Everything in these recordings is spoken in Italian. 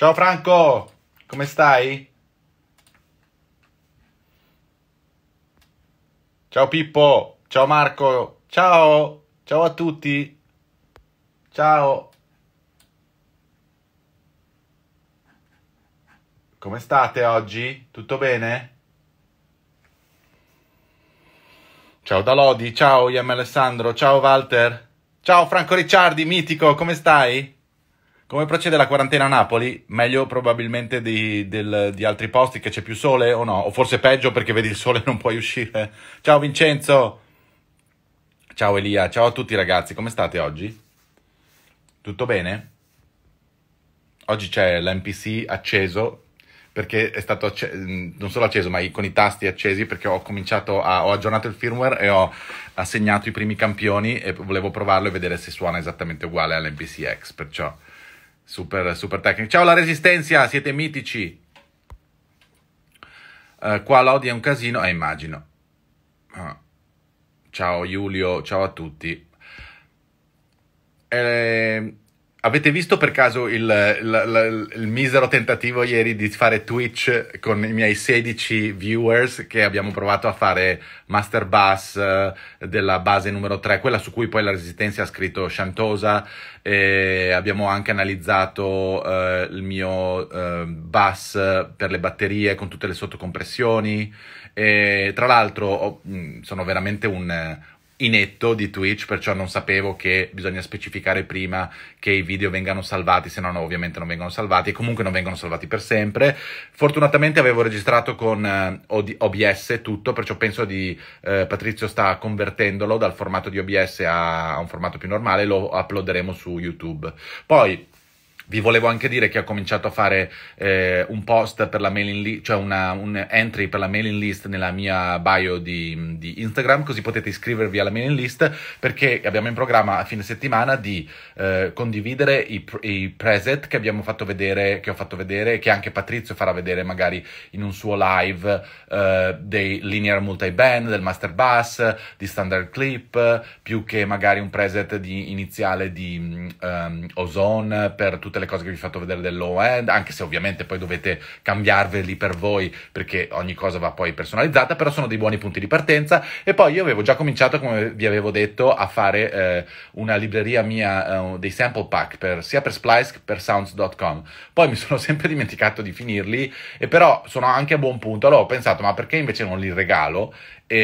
Ciao Franco, come stai? Ciao Pippo, ciao Marco, ciao, ciao a tutti, ciao, come state oggi? Tutto bene? Ciao Dalodi, ciao Iam Alessandro, ciao Walter, ciao Franco Ricciardi, mitico, come stai? Come procede la quarantena a Napoli? Meglio probabilmente di altri posti che c'è più sole o no? O forse peggio perché vedi il sole e non puoi uscire? Ciao Vincenzo, ciao Elia, ciao a tutti ragazzi, come state oggi? Tutto bene? Oggi c'è l'NPC acceso perché è stato non solo acceso ma con i tasti accesi perché ho aggiornato il firmware e ho assegnato i primi campioni e volevo provarlo e vedere se suona esattamente uguale all'NPC X, perciò super super tecnico. Ciao la Resistenza, siete mitici. Qua Lodi è un casino, immagino. Ah, ciao Giulio, ciao a tutti. Eh, avete visto per caso il misero tentativo ieri di fare Twitch con i miei 16 viewers che abbiamo provato a fare Master Bass della base numero 3, quella su cui poi la Resistenza ha scritto Shantosa, e abbiamo anche analizzato il mio bass per le batterie con tutte le sottocompressioni e tra l'altro sono veramente un inetto di Twitch, perciò non sapevo che bisogna specificare prima che i video vengano salvati, se no ovviamente non vengono salvati e comunque non vengono salvati per sempre. Fortunatamente avevo registrato con OBS tutto, perciò penso di Patrizio sta convertendolo dal formato di OBS a un formato più normale, lo uploaderemo su YouTube. Poi vi volevo anche dire che ho cominciato a fare un post per la mailing list, cioè un entry per la mailing list nella mia bio di Instagram, così potete iscrivervi alla mailing list, perché abbiamo in programma a fine settimana di condividere i preset che abbiamo fatto vedere, che ho fatto vedere, che anche Patrizio farà vedere magari in un suo live, dei linear multiband, del master bass, di standard clip, più che magari un preset iniziale di Ozone per tutte le cose che vi ho fatto vedere del low end, anche se ovviamente poi dovete cambiarveli per voi perché ogni cosa va poi personalizzata, però sono dei buoni punti di partenza. E poi io avevo già cominciato, come vi avevo detto, a fare una libreria mia, dei sample pack sia per Splice che per sounds.com. Poi mi sono sempre dimenticato di finirli, e però sono anche a buon punto. Allora ho pensato, ma perché invece non li regalo?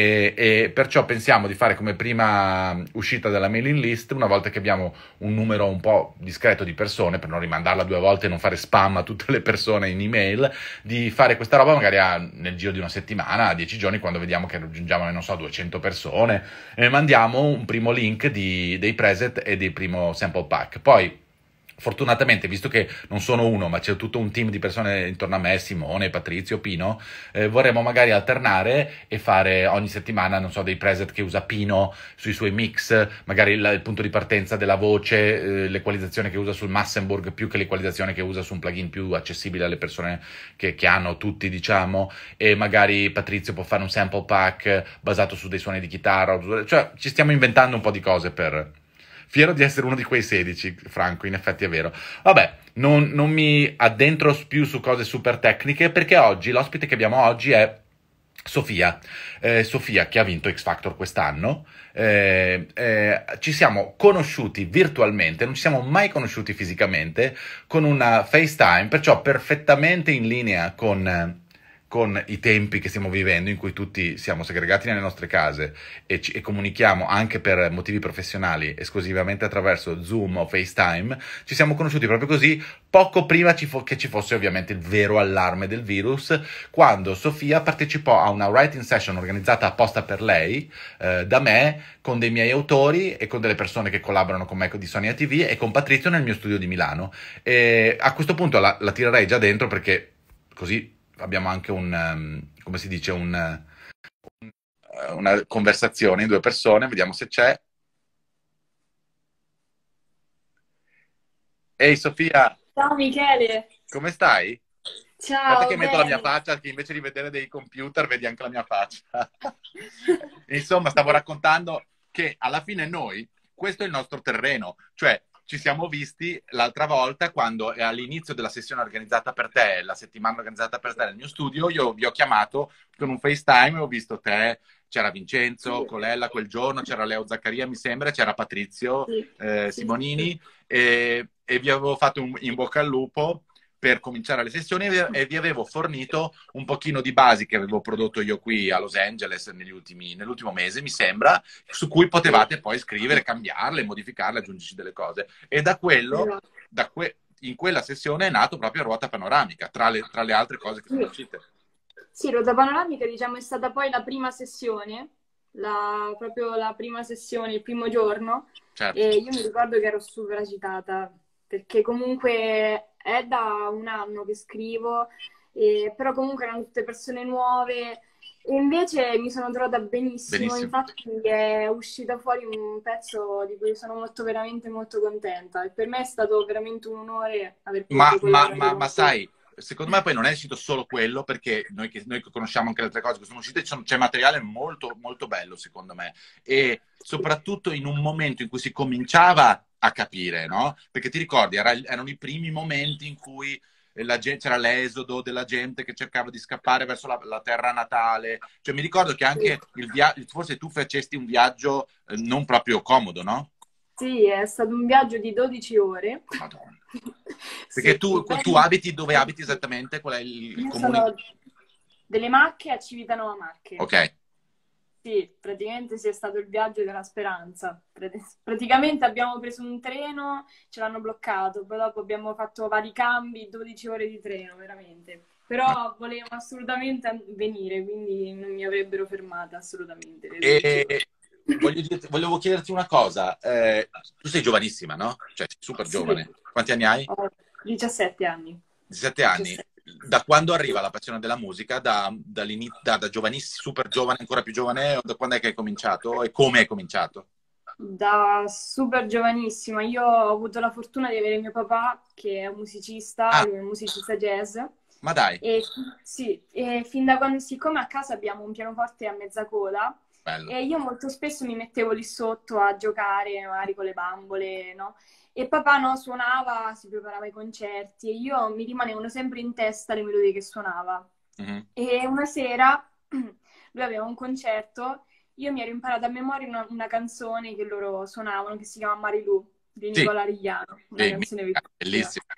E perciò pensiamo di fare come prima uscita della mailing list, una volta che abbiamo un numero un po' discreto di persone, per non rimandarla 2 volte e non fare spam a tutte le persone in email, di fare questa roba magari nel giro di una settimana, a 10 giorni, quando vediamo che raggiungiamo, non so, 200 persone, e mandiamo un primo link dei preset e del primo sample pack. Poi fortunatamente, visto che non sono uno, ma c'è tutto un team di persone intorno a me, Simone, Patrizio, Pino, vorremmo magari alternare e fare ogni settimana, non so, dei preset che usa Pino sui suoi mix, magari il punto di partenza della voce, l'equalizzazione che usa sul Massenburg, più che l'equalizzazione che usa su un plugin più accessibile alle persone che hanno tutti, diciamo, e magari Patrizio può fare un sample pack basato su dei suoni di chitarra, cioè ci stiamo inventando un po' di cose per... Fiero di essere uno di quei 16, Franco, in effetti è vero. Vabbè, non mi addentro più su cose super tecniche, perché oggi, l'ospite che abbiamo oggi è Sofia. Sofia, che ha vinto X Factor quest'anno. Ci siamo conosciuti virtualmente, non ci siamo mai conosciuti fisicamente, con una FaceTime, perciò perfettamente in linea con i tempi che stiamo vivendo, in cui tutti siamo segregati nelle nostre case e comunichiamo anche per motivi professionali esclusivamente attraverso Zoom o FaceTime. Ci siamo conosciuti proprio così, poco prima che ci fosse ovviamente il vero allarme del virus, quando Sofia partecipò a una writing session organizzata apposta per lei, da me, con dei miei autori e con delle persone che collaborano con me di Sonia TV e con Patrizio nel mio studio di Milano. E a questo punto la tirerei già dentro, perché così abbiamo anche come si dice, una conversazione in due persone, vediamo se c'è. Ehi Sofia, Ciao Michele, come stai? Aspetta che ciao, metto la mia bene. faccia, che invece di vedere dei computer vedi anche la mia faccia. Insomma, stavo raccontando che alla fine noi, questo è il nostro terreno, cioè ci siamo visti l'altra volta quando all'inizio della sessione organizzata per te, la settimana organizzata per te nel mio studio, io vi ho chiamato con un FaceTime e ho visto te, c'era Vincenzo, Sì, Colella quel giorno, c'era Leo Zaccaria, mi sembra, c'era Patrizio sì, sì, sì, sì. Simonini e vi avevo fatto un in bocca al lupo per cominciare le sessioni e vi avevo fornito un pochino di basi che avevo prodotto io qui a Los Angeles nell'ultimo mese, mi sembra, su cui Sì, potevate poi scrivere, cambiarle, modificarle, aggiungerci delle cose. E da quello, esatto. in quella sessione è nato proprio Ruota Panoramica, tra le altre cose che sono Sì. uscite. Sì, Ruota Panoramica, diciamo, è stata poi la prima sessione, proprio la prima sessione, il primo giorno, Certo. e io mi ricordo che ero super agitata, perché comunque è da un anno che scrivo, però comunque erano tutte persone nuove, e invece mi sono trovata benissimo, Benissimo. infatti è uscito fuori un pezzo di cui sono molto, veramente molto contenta, e per me è stato veramente un onore aver potuto collaborare con Ma voi. sai, secondo me poi non è uscito solo quello, perché noi che conosciamo anche le altre cose che sono uscite, c'è materiale molto, molto bello, secondo me. E soprattutto in un momento in cui si cominciava a capire, no? Perché ti ricordi, erano i primi momenti in cui c'era l'esodo della gente che cercava di scappare verso la terra natale. Cioè, mi ricordo che Sì. anche forse tu facesti un viaggio non proprio comodo, no? Sì, è stato un viaggio di 12 ore. Madonna. Perché Sì, tu abiti dove abiti esattamente? Qual è il io comune? sono delle Marche a Civitanova Marche. Ok. Sì, praticamente sì, è stato il viaggio della speranza. Praticamente abbiamo preso un treno, ce l'hanno bloccato, poi dopo abbiamo fatto vari cambi, 12 ore di treno, veramente. Però volevano assolutamente venire, quindi non mi avrebbero fermata assolutamente le 12 ore. E volevo chiederti una cosa. Tu sei giovanissima, no? Cioè, sei super Sì, giovane. Quanti anni hai? ho 17 anni. 17 anni. 17. Da quando arriva la passione della musica? Da giovanissimo, super giovane, ancora più giovane? O da quando è che hai cominciato? E come hai cominciato? Da super giovanissima, io ho avuto la fortuna di avere mio papà, che è un musicista, Ah, lui è un musicista jazz, ma dai, e sì, e fin da quando, siccome a casa abbiamo un pianoforte a mezza coda, bello. e io molto spesso mi mettevo lì sotto a giocare, magari con le bambole, no? E papà no, suonava, si preparava ai concerti, e io mi rimanevano sempre in testa le melodie che suonava. Mhm. E una sera lui aveva un concerto, io mi ero imparata a memoria una canzone che loro suonavano che si chiama Marilù di Sì, Nicola Rigliano, una sì, canzone bellissima. bellissimo.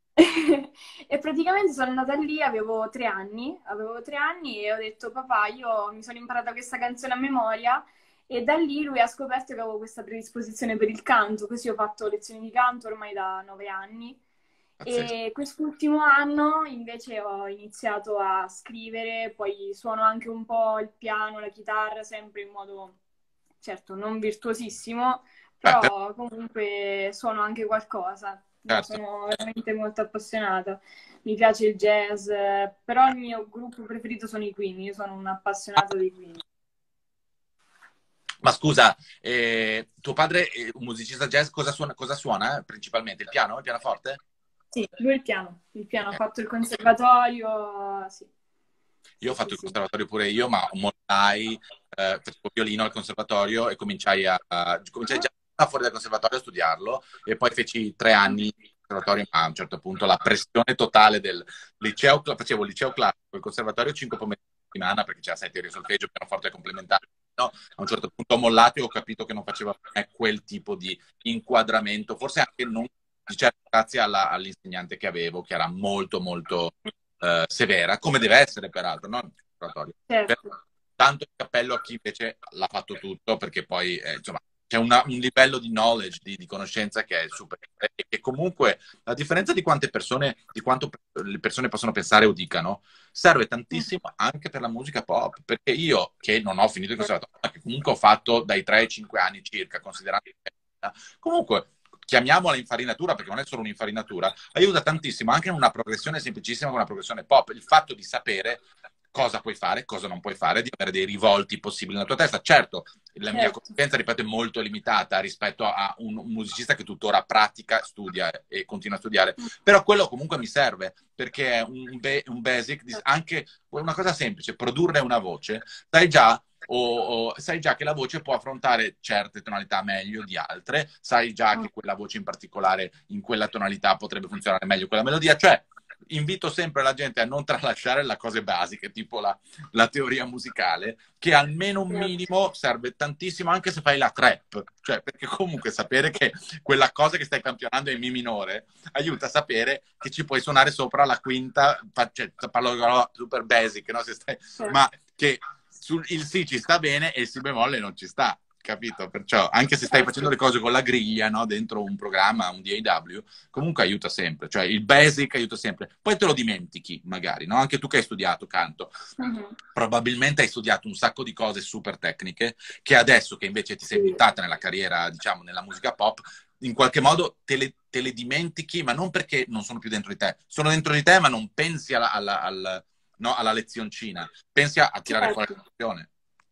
E praticamente sono andata lì, avevo 3 anni e ho detto papà, io mi sono imparata questa canzone a memoria e da lì lui ha scoperto che avevo questa predisposizione per il canto, così ho fatto lezioni di canto ormai da 9 anni. Pazzesco. E quest'ultimo anno invece ho iniziato a scrivere, poi suono anche un po' il piano, la chitarra, sempre in modo, certo, non virtuosissimo, Però, però comunque suono anche qualcosa. No, certo. sono veramente molto appassionata. Mi piace il jazz, però il mio gruppo preferito sono i Queen, io sono un'appassionata dei Queen. Ma scusa, tuo padre è un musicista jazz, cosa suona principalmente? Il piano? Il pianoforte? Sì, lui il piano ha Ok. fatto il conservatorio, sì, Io ho sì, fatto sì, il sì. conservatorio pure io, ma mollai, facevo violino al conservatorio e cominciai Ah, già fuori dal conservatorio a studiarlo e poi feci 3 anni di conservatorio, ma a un certo punto la pressione totale del liceo, facevo il liceo classico, il conservatorio 5 pomeriggi a settimana perché c'era 7 ore di solfeggio, pianoforte complementare. No, a un certo punto ho mollato e ho capito che non faceva per me quel tipo di inquadramento, forse anche non di certo grazie all'insegnante che avevo, che era molto molto severa, come deve essere peraltro, no? Per- certo, Tanto il cappello a chi invece l'ha fatto tutto, perché poi insomma c'è un livello di knowledge, di conoscenza che è super. E che comunque, a differenza di quante persone, di quanto le persone possono pensare o dicano, serve tantissimo anche per la musica pop. Perché io, che non ho finito il conservatorio, ma che comunque ho fatto dai 3 ai 5 anni circa, considerando comunque chiamiamola infarinatura perché non è solo un'infarinatura, aiuta tantissimo anche in una progressione semplicissima come una progressione pop. Il fatto di sapere cosa puoi fare, cosa non puoi fare, di avere dei rivolti possibili nella tua testa. Certo, la mia certo, conoscenza, ripeto, è molto limitata rispetto a un musicista che tuttora pratica, studia e continua a studiare, però quello comunque mi serve perché è un basic, anche una cosa semplice, produrre una voce, sai già sai già che la voce può affrontare certe tonalità meglio di altre, sai già che quella voce in particolare in quella tonalità potrebbe funzionare meglio quella melodia, cioè invito sempre la gente a non tralasciare le cose basiche, tipo la teoria musicale, che almeno un minimo serve tantissimo anche se fai la trap, cioè perché comunque sapere che quella cosa che stai campionando è in mi minore aiuta a sapere che ci puoi suonare sopra la quinta, cioè, parlo super basic, no? Se stai, ma che il Si ci sta bene e il Si bemolle non ci sta, capito? Perciò anche se stai facendo le cose con la griglia, no? Dentro un programma, un DAW, comunque aiuta sempre, cioè il basic aiuta sempre. Poi te lo dimentichi magari, no? Anche tu che hai studiato canto, probabilmente hai studiato un sacco di cose super tecniche che adesso che invece ti sei buttata nella carriera, diciamo, nella musica pop, in qualche modo te le dimentichi, ma non perché non sono più dentro di te, sono dentro di te ma non pensi no, alla lezioncina, pensi a tirare fuori la lezione.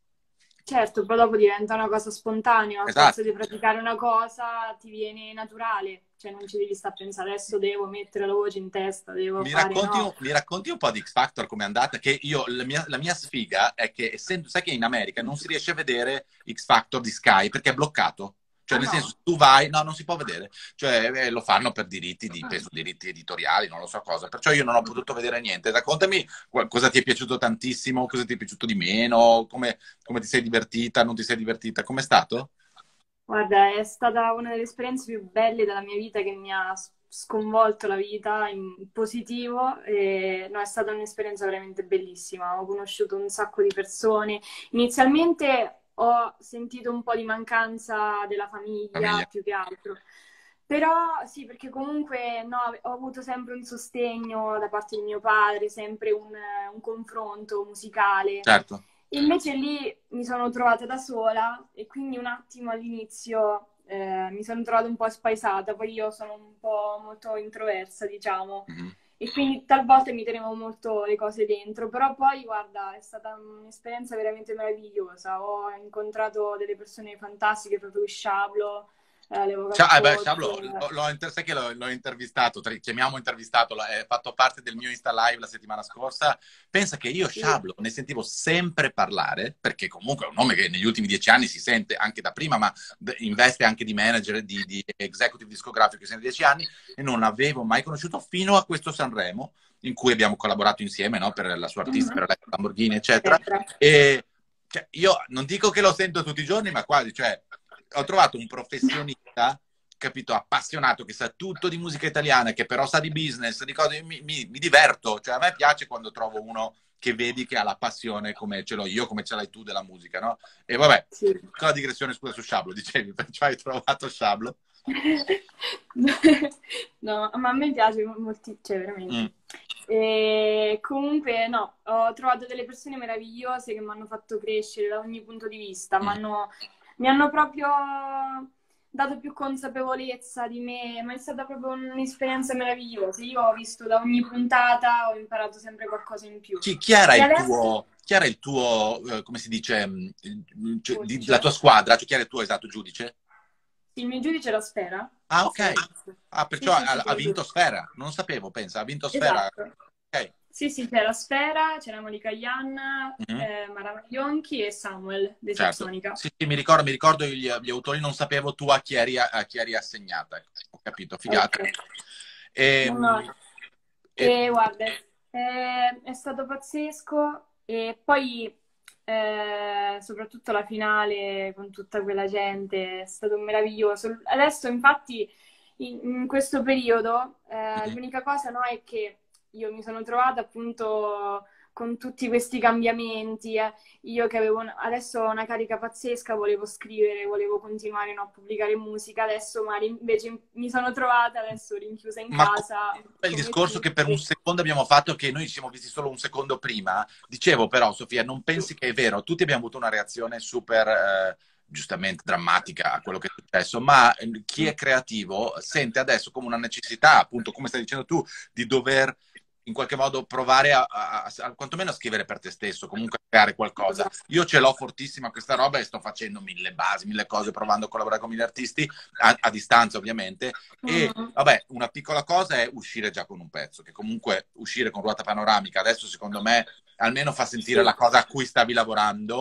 Certo, poi dopo diventa una cosa spontanea, a forza di praticare una cosa ti viene naturale, cioè non ci devi stare a pensare adesso devo mettere la voce in testa, devo mi fare racconti un po' di X Factor come è andata? Che io, la mia sfiga è che essendo, sai che in America non si riesce a vedere X Factor di Sky perché è bloccato. Cioè, nel senso, tu vai, no, non si può vedere. Cioè, lo fanno per diritti, penso, diritti editoriali, non lo so cosa. Perciò io non ho potuto vedere niente. Raccontami cosa ti è piaciuto tantissimo, cosa ti è piaciuto di meno, come ti sei divertita, non ti sei divertita, com'è stato? Guarda, è stata una delle esperienze più belle della mia vita che mi ha sconvolto la vita in positivo e no, è stata un'esperienza veramente bellissima. Ho conosciuto un sacco di persone. Inizialmente ho sentito un po' di mancanza della famiglia, più che altro. Però sì, perché comunque no, ho avuto sempre un sostegno da parte di mio padre, sempre un confronto musicale. Certo. Invece lì mi sono trovata da sola e quindi un attimo all'inizio mi sono trovata un po' spaesata, poi io sono un po' molto introversa, diciamo. E quindi talvolta mi tenevo molto le cose dentro, però poi guarda, è stata un'esperienza veramente meravigliosa. Ho incontrato delle persone fantastiche, proprio Sciablo, Sciablo, sai che l'ho intervistato, chiamiamo intervistato, è fatto parte del mio Insta Live la settimana scorsa. Pensa che io Sciablo ne sentivo sempre parlare, perché comunque è un nome che negli ultimi 10 anni si sente anche da prima, ma investe anche di manager, di executive discografico che sono 10 anni, e non l'avevo mai conosciuto fino a questo Sanremo, in cui abbiamo collaborato insieme, no? Per la sua artista, per la Lamborghini, eccetera. E cioè, io non dico che lo sento tutti i giorni, ma quasi, cioè ho trovato un professionista, capito, appassionato, che sa tutto di musica italiana, che però sa di business, di cose, mi diverto, cioè a me piace quando trovo uno che vedi che ha la passione come ce l'ho io, come ce l'hai tu della musica, no? E vabbè, con la digressione, scusa, su Sciablo, dicevi, perciò hai trovato Sciablo? No, ma a me piace molto, cioè veramente. E comunque no, ho trovato delle persone meravigliose che mi hanno fatto crescere da ogni punto di vista, mi hanno proprio dato più consapevolezza di me, ma è stata proprio un'esperienza meravigliosa. Io ho visto da ogni puntata, ho imparato sempre qualcosa in più. Chi era il tuo, come si dice, la tua squadra? Cioè, chi era il tuo esatto giudice? Il mio giudice era Sfera. Ah, ok. Ah, perciò ha vinto Sfera. Non sapevo, pensa, ha vinto Sfera. Esatto. Okay. Sì, c'era Sfera, c'era Monica Ianna, Mara Maglionchi e Samuel dei Sapsonica. Sì, mi ricordo gli autori, non sapevo tu a chi eri assegnata. Ho capito, figata. Okay. Guarda, è stato pazzesco e poi soprattutto la finale con tutta quella gente è stato meraviglioso. Adesso infatti in questo periodo l'unica cosa no, è che io mi sono trovata appunto con tutti questi cambiamenti. Io che avevo adesso una carica pazzesca, volevo scrivere, volevo continuare no, a pubblicare musica, adesso magari invece mi sono trovata adesso rinchiusa in casa. Il discorso che per un secondo abbiamo fatto, che noi ci siamo visti solo un secondo prima, dicevo però Sofia, non pensi che è vero, tutti abbiamo avuto una reazione super... giustamente drammatica a quello che è successo, ma chi è creativo sente adesso come una necessità, appunto, come stai dicendo tu, di dover in qualche modo provare a quantomeno a scrivere per te stesso, comunque a creare qualcosa. Io ce l'ho fortissima questa roba e sto facendo 1000 basi, 1000 cose, provando a collaborare con 1000 artisti, a distanza ovviamente. E vabbè, una piccola cosa è uscire già con un pezzo, che comunque uscire con ruota panoramica adesso secondo me almeno fa sentire la cosa a cui stavi lavorando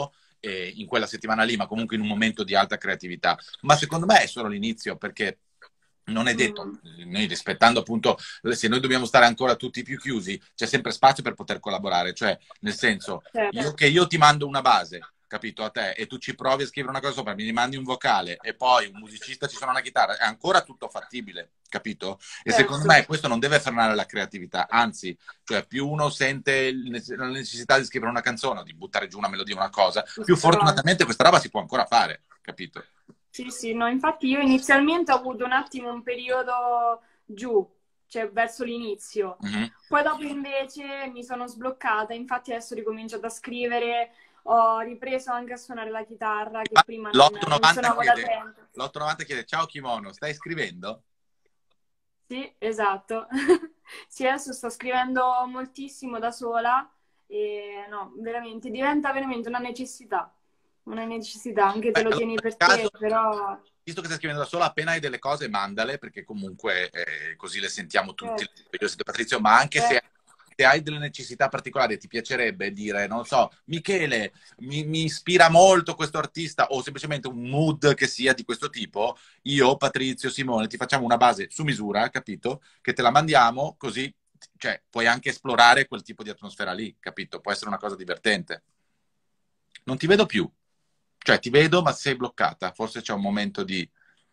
in quella settimana lì, ma comunque in un momento di alta creatività. Ma secondo me è solo l'inizio, perché non è detto, noi rispettando appunto, se noi dobbiamo stare ancora tutti più chiusi, c'è sempre spazio per poter collaborare, cioè nel senso, io ti mando una base, capito, a te, e tu ci provi a scrivere una cosa sopra, mi rimandi un vocale e poi un musicista ci suona una chitarra, è ancora tutto fattibile, capito? E secondo me questo non deve frenare la creatività, anzi, cioè più uno sente la necessità di scrivere una canzone o di buttare giù una melodia, una cosa, più fortunatamente questa roba si può ancora fare, capito? Sì, sì, no, infatti io inizialmente ho avuto un attimo un periodo giù, cioè verso l'inizio. Poi dopo invece mi sono sbloccata, infatti adesso ho ricominciato a scrivere, ho ripreso anche a suonare la chitarra, che prima non suonavo da tempo. L'890 chiede, ciao Kimono, stai scrivendo? Sì, esatto. Sì, adesso sto scrivendo moltissimo da sola e no, veramente, diventa veramente una necessità. Una necessità, anche te lo tieni per te, però... Visto che stai scrivendo da sola, appena hai delle cose, mandale, perché comunque così le sentiamo tutti. Io sento Patrizio, ma anche se hai delle necessità particolari, ti piacerebbe dire, non so, Michele, mi ispira molto questo artista, o semplicemente un mood che sia di questo tipo, io, Patrizio, Simone, ti facciamo una base su misura, capito? Che te la mandiamo, così, cioè, puoi anche esplorare quel tipo di atmosfera lì, capito? Può essere una cosa divertente. Non ti vedo più. Cioè, ti vedo, ma sei bloccata. Forse c'è un momento di...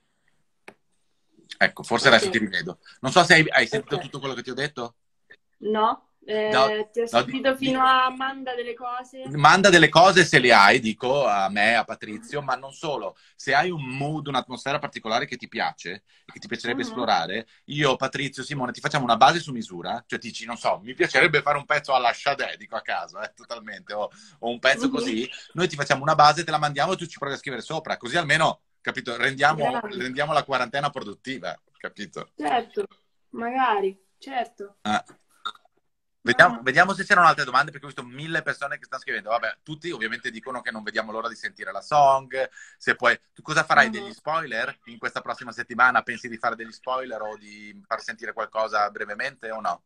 Ecco, forse adesso ti rivedo. Non so se hai sentito tutto quello che ti ho detto? No. Ti ho sentito fino a manda delle cose. Manda delle cose se le hai, dico a me, a Patrizio, ma non solo. Se hai un mood, un'atmosfera particolare che ti piace e che ti piacerebbe esplorare, io, Patrizio, Simone, ti facciamo una base su misura. Cioè, ti dici, non so, mi piacerebbe fare un pezzo alla Sade, dico a caso, totalmente, o un pezzo così. Noi ti facciamo una base, te la mandiamo e tu ci provi a scrivere sopra. Così almeno, capito, rendiamo la quarantena produttiva, capito? Certo, magari, certo. Vediamo se c'erano altre domande, perché ho visto 1000 persone che stanno scrivendo. Vabbè, tutti ovviamente dicono che non vediamo l'ora di sentire la song. Se puoi, tu cosa farai? Degli spoiler in questa prossima settimana? Pensi di fare degli spoiler o di far sentire qualcosa brevemente o no?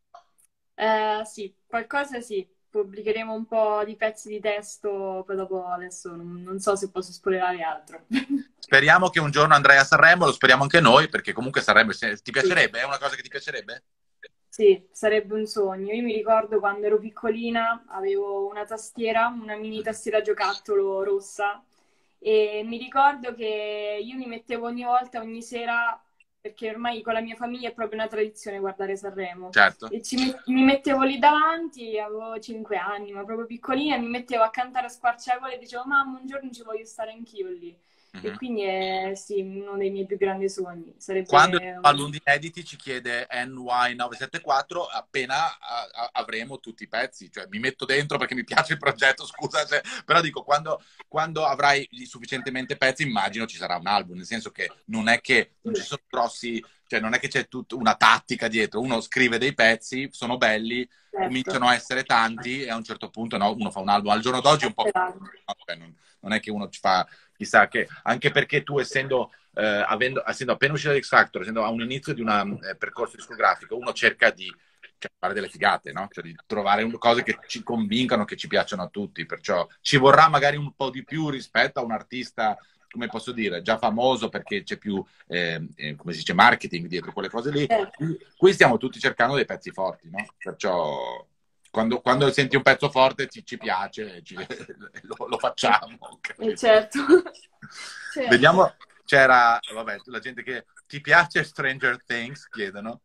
Sì, qualcosa sì. Pubblicheremo un po' di pezzi di testo, poi dopo adesso non so se posso spoilerare altro. Speriamo che un giorno andrai a Sanremo, lo speriamo anche noi, perché comunque Sanremo ti piacerebbe? È una cosa che ti piacerebbe? Sì, sarebbe un sogno. Io mi ricordo quando ero piccolina, avevo una tastiera, una mini tastiera giocattolo rossa, e mi ricordo che io mi mettevo ogni volta, ogni sera, perché ormai con la mia famiglia è proprio una tradizione guardare Sanremo. Certo. E mi mettevo lì davanti, avevo 5 anni, ma proprio piccolina, mi mettevo a cantare a squarciagole e dicevo, mamma, un giorno ci voglio stare anch'io lì. E quindi è sì, uno dei miei più grandi sogni. Sarebbe quando all'Undi Editi ci chiede NY974, appena avremo tutti i pezzi, cioè mi metto dentro perché mi piace il progetto, scusa, però dico, quando avrai sufficientemente pezzi, immagino ci sarà un album, nel senso che non è che non ci sono grossi, cioè non è che c'è tutta una tattica dietro, uno scrive dei pezzi, sono belli, cominciano a essere tanti e a un certo punto uno fa un album. Al giorno d'oggi è un po' non è che uno ci fa chissà che, anche perché tu essendo appena uscito da X Factor, essendo a un inizio di un percorso discografico, uno cerca di fare delle figate, no? Cioè di trovare cose che ci convincano, che ci piacciono a tutti, perciò ci vorrà magari un po' di più rispetto a un artista, come posso dire, già famoso, perché c'è più, come si dice, marketing dietro quelle cose lì. Qui stiamo tutti cercando dei pezzi forti, no? Perciò quando senti un pezzo forte ci piace, lo facciamo. Okay? Certo. Vediamo, c'era, vabbè, la gente che ti piace Stranger Things, chiedono.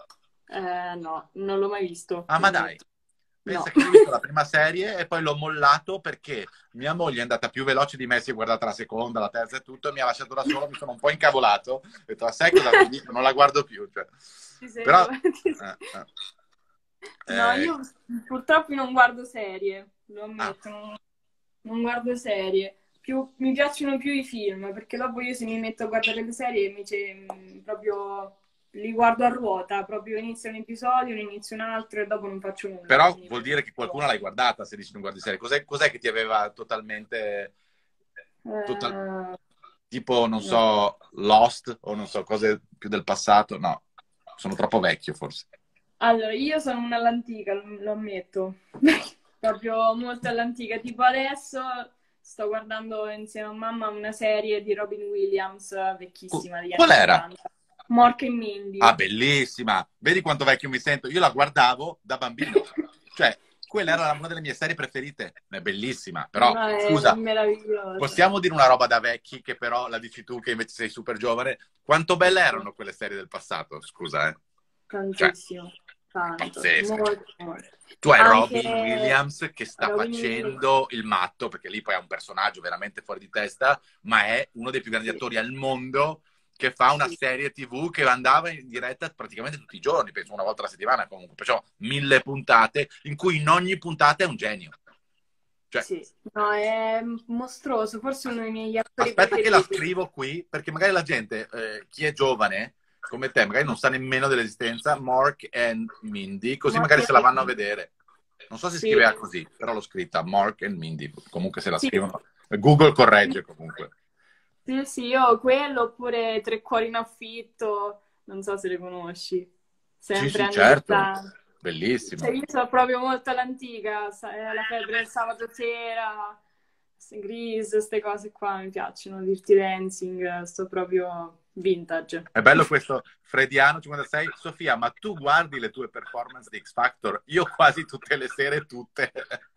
No, non l'ho mai visto. Ah, ma dai. Pensa che ho visto la prima serie e poi l'ho mollato perché mia moglie è andata più veloce di me, si è guardata la seconda, la terza e tutto, e mi ha lasciato da solo, mi sono un po' incavolato, ho detto, sai cosa vi dico? Non la guardo più. Cioè. Però... No, io purtroppo non guardo serie, lo ammetto, non guardo serie. Mi piacciono più i film, perché dopo io se mi metto a guardare le serie invece proprio li guardo a ruota, proprio inizio un episodio, ne inizio un altro e dopo non faccio nulla. Però vuol dire che qualcuno l'hai guardata se dici non guardi serie. Cos'è che ti aveva totalmente... tipo, non so, Lost o non so, cose più del passato? No, sono troppo vecchio forse. Allora, io sono una all'antica, lo ammetto. Proprio molto all'antica. Tipo adesso sto guardando insieme a mamma una serie di Robin Williams, vecchissima, degli Qual anni era? 80. Mork e Mindy. Ah, bellissima! Vedi quanto vecchio mi sento? Io la guardavo da bambino. Cioè, quella era una delle mie serie preferite. È bellissima, però, No, è scusa, meravigliosa. possiamo dire una roba da vecchi che però la dici tu che invece sei super giovane? Quanto belle erano quelle serie del passato? Scusa, Tantissimo. Tanto. Pazzesche. Molto. Tu hai Anche Robin Williams che sta Robin facendo il matto, perché lì poi è un personaggio veramente fuori di testa, ma è uno dei più grandi attori al mondo che fa una serie TV che andava in diretta praticamente tutti i giorni, penso una volta alla settimana comunque, perciò 1000 puntate, in cui in ogni puntata è un genio. Cioè, Sì, no, è mostruoso, forse uno dei miei attori aspetta che la preferiti. scrivo qui, perché magari la gente, chi è giovane, come te, magari non sa nemmeno dell'esistenza, Mark and Mindy, così Mark magari and se la vanno a Mindy. vedere. Non so se Sì. scriveva così, però l'ho scritta, Mark and Mindy, comunque se la Sì. scrivono. Google corregge comunque. Sì, sì, io quello oppure Tre cuori in affitto, non so se le conosci. Sempre Sì, anni certo. 80. Bellissimo. Cioè, io sono proprio molto all'antica, la febbre del sabato sera, Grease, queste cose qua mi piacciono, Dirty Dancing, sto proprio vintage. È bello questo Frediano 56. Sofia, ma tu guardi le tue performance di X Factor? Io quasi tutte le sere, tutte.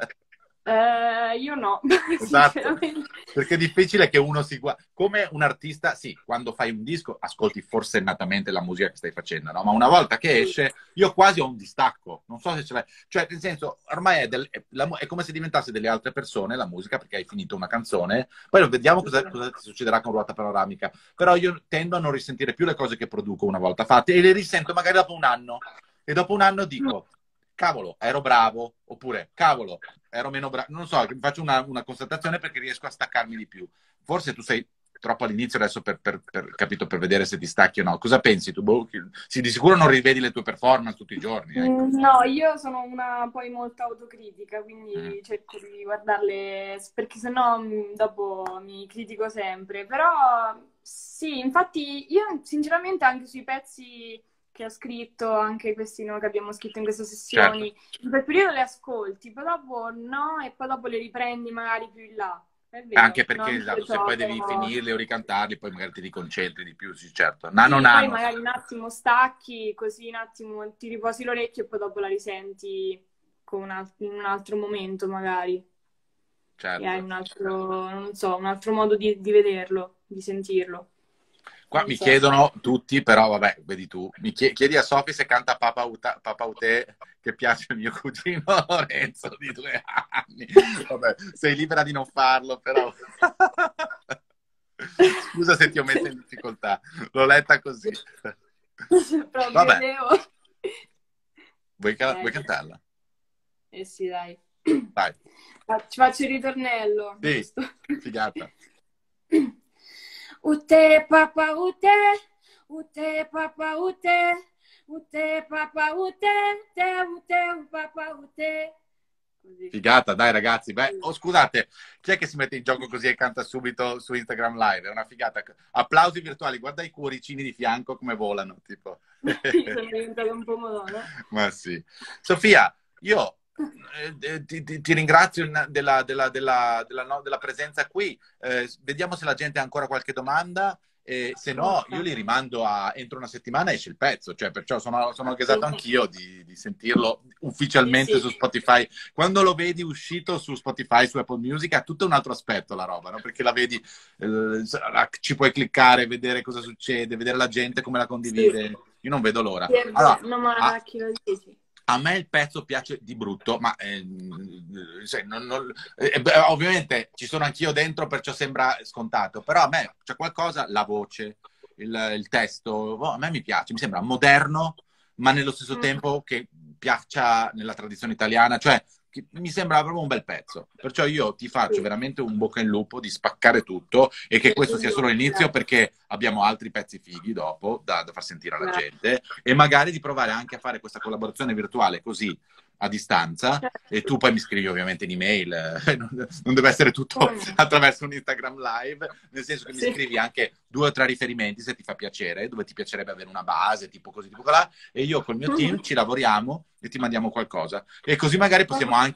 Io no, Esatto, sinceramente. perché è difficile che uno si guardi. Come un artista, sì, quando fai un disco ascolti forsennatamente la musica che stai facendo, no? Ma una volta che esce, io quasi ho un distacco. Non so se ce l'hai. Cioè, nel senso, ormai è come se diventasse delle altre persone la musica, perché hai finito una canzone. Poi vediamo cosa ti succederà con Ruota Panoramica. Però io tendo a non risentire più le cose che produco una volta fatte e le risento magari dopo un anno. E dopo un anno dico, cavolo, ero bravo, oppure cavolo, ero meno bravo. Non so, faccio una constatazione perché riesco a staccarmi di più. Forse tu sei troppo all'inizio adesso capito, per vedere se ti stacchi o no. Cosa pensi tu? Boh, sì, di sicuro non rivedi le tue performance tutti i giorni. Ecco. No, io sono una poi molto autocritica, quindi cerco di guardarle, perché sennò dopo mi critico sempre. Però sì, infatti io sinceramente anche sui pezzi che ho scritto, anche questi che abbiamo scritto in queste sessioni, in quel periodo le ascolti, poi dopo no, e poi dopo le riprendi magari più in là. È vero, Anche perché esatto, se poi devi finirli o ricantarli, poi magari ti riconcentri di più, sì, certo. Poi magari un attimo stacchi, così un attimo ti riposi l'orecchio e poi dopo la risenti in un altro momento magari. Certo. E hai un altro, non so, un altro modo di vederlo, di sentirlo. Qua mi chiedono tutti, però vabbè, vedi tu, chiedi a Sofì se canta Papa Ute, che piace al mio cugino Lorenzo di 2 anni. Vabbè, sei libera di non farlo, però... Scusa se ti ho messo in difficoltà, l'ho letta così. Proprio vabbè. devo... Vuoi cantarla? Sì, dai. Vai. Ci faccio il ritornello. Sì, giusto? figata. Ute papa ute papa ute papa ute papa ute. Così. Figata, dai ragazzi. Beh, scusate, chi è che si mette in gioco così e canta subito su Instagram Live? È una figata. Applausi virtuali, guarda i cuoricini di fianco come volano, tipo. Sono diventato un pomodoro. Ma sì. Sofia, io ti ringrazio della presenza qui. Vediamo se la gente ha ancora qualche domanda. Se no, io li rimando entro una settimana esce il pezzo, cioè perciò sono gasato anch'io di sentirlo ufficialmente su Spotify. Quando lo vedi uscito su Spotify, su Apple Music, ha tutto un altro aspetto la roba, no? Perché la vedi, ci puoi cliccare, vedere cosa succede, vedere la gente come la condivide. Io non vedo l'ora. Allora, chi lo dici? A me il pezzo piace di brutto, ma ovviamente ci sono anch'io dentro, perciò sembra scontato, però a me c'è qualcosa, la voce, il testo, a me mi piace, mi sembra moderno, ma nello stesso tempo che piaccia nella tradizione italiana, cioè mi sembra proprio un bel pezzo. Perciò io ti faccio veramente un bocca in lupo di spaccare tutto e che questo sia solo l'inizio, perché abbiamo altri pezzi fighi dopo da far sentire alla gente e magari di provare anche a fare questa collaborazione virtuale così a distanza e tu poi mi scrivi ovviamente in email, non deve essere tutto attraverso un Instagram live, nel senso che mi scrivi anche 2 o 3 riferimenti se ti fa piacere, dove ti piacerebbe avere una base, tipo così, tipo là, e io col mio team ci lavoriamo e ti mandiamo qualcosa. E così magari possiamo anche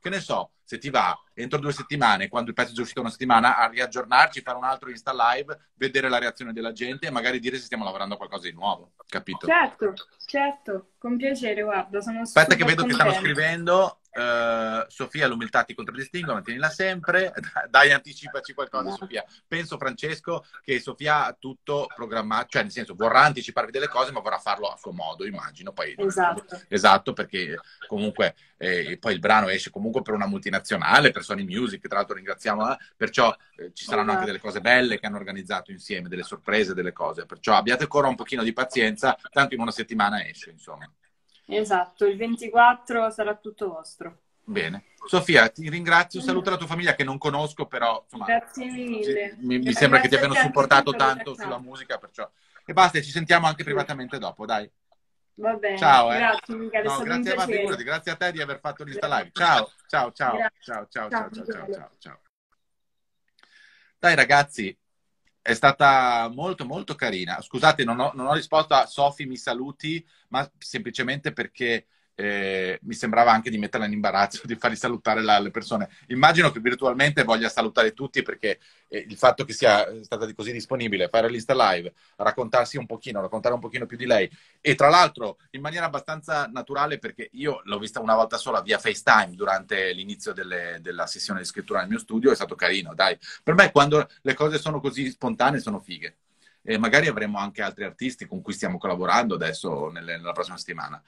che ne so, se ti va, entro 2 settimane, quando il pezzo è già uscito una settimana, a riaggiornarci, fare un altro Insta Live, vedere la reazione della gente e magari dire se stiamo lavorando a qualcosa di nuovo, capito? Certo, certo, con piacere, guarda, sono Aspetta che super vedo che stanno contenta. scrivendo. Sofia, l'umiltà ti contraddistingue, mantienila sempre. Dai, anticipaci qualcosa, No. Sofia. Penso, Francesco, che Sofia ha tutto programmato, cioè nel senso vorrà anticiparvi delle cose, ma vorrà farlo a suo modo, immagino. Poi, Esatto. esatto, perché comunque poi il brano esce comunque per una multinazionale, per Sony Music, tra l'altro ringraziamo, perciò ci saranno anche delle cose belle che hanno organizzato insieme, delle sorprese, delle cose. Perciò abbiate ancora un pochino di pazienza, tanto in una settimana esce, insomma. Esatto, il 24 sarà tutto vostro. Bene. Sofia, ti ringrazio, saluta la tua famiglia che non conosco, però insomma, Grazie mille. mi sembra che ti abbiano Grazie supportato anche tu per tanto la sulla casa. musica, perciò... E basta, ci sentiamo anche privatamente dopo, dai. Va bene, Ciao, grazie Michele, è No, stato un grazie a te, piacere. figurati, grazie a te di aver fatto l'Insta Live. Ciao, ciao, ciao, Grazie. ciao, ciao, Ciao, ciao, ciao, ciao, Michele. ciao, ciao. Dai ragazzi, è stata molto molto carina. Scusate, non ho risposto a Sofi mi saluti, ma semplicemente perché mi sembrava anche di metterla in imbarazzo, di fargli salutare le persone. Immagino che virtualmente voglia salutare tutti perché il fatto che sia stata così disponibile, fare l'Insta Live, raccontare un pochino più di lei e tra l'altro in maniera abbastanza naturale perché io l'ho vista una volta sola via FaceTime durante l'inizio della sessione di scrittura nel mio studio, è stato carino, dai. Per me quando le cose sono così spontanee sono fighe. E magari avremo anche altri artisti con cui stiamo collaborando adesso nella prossima settimana.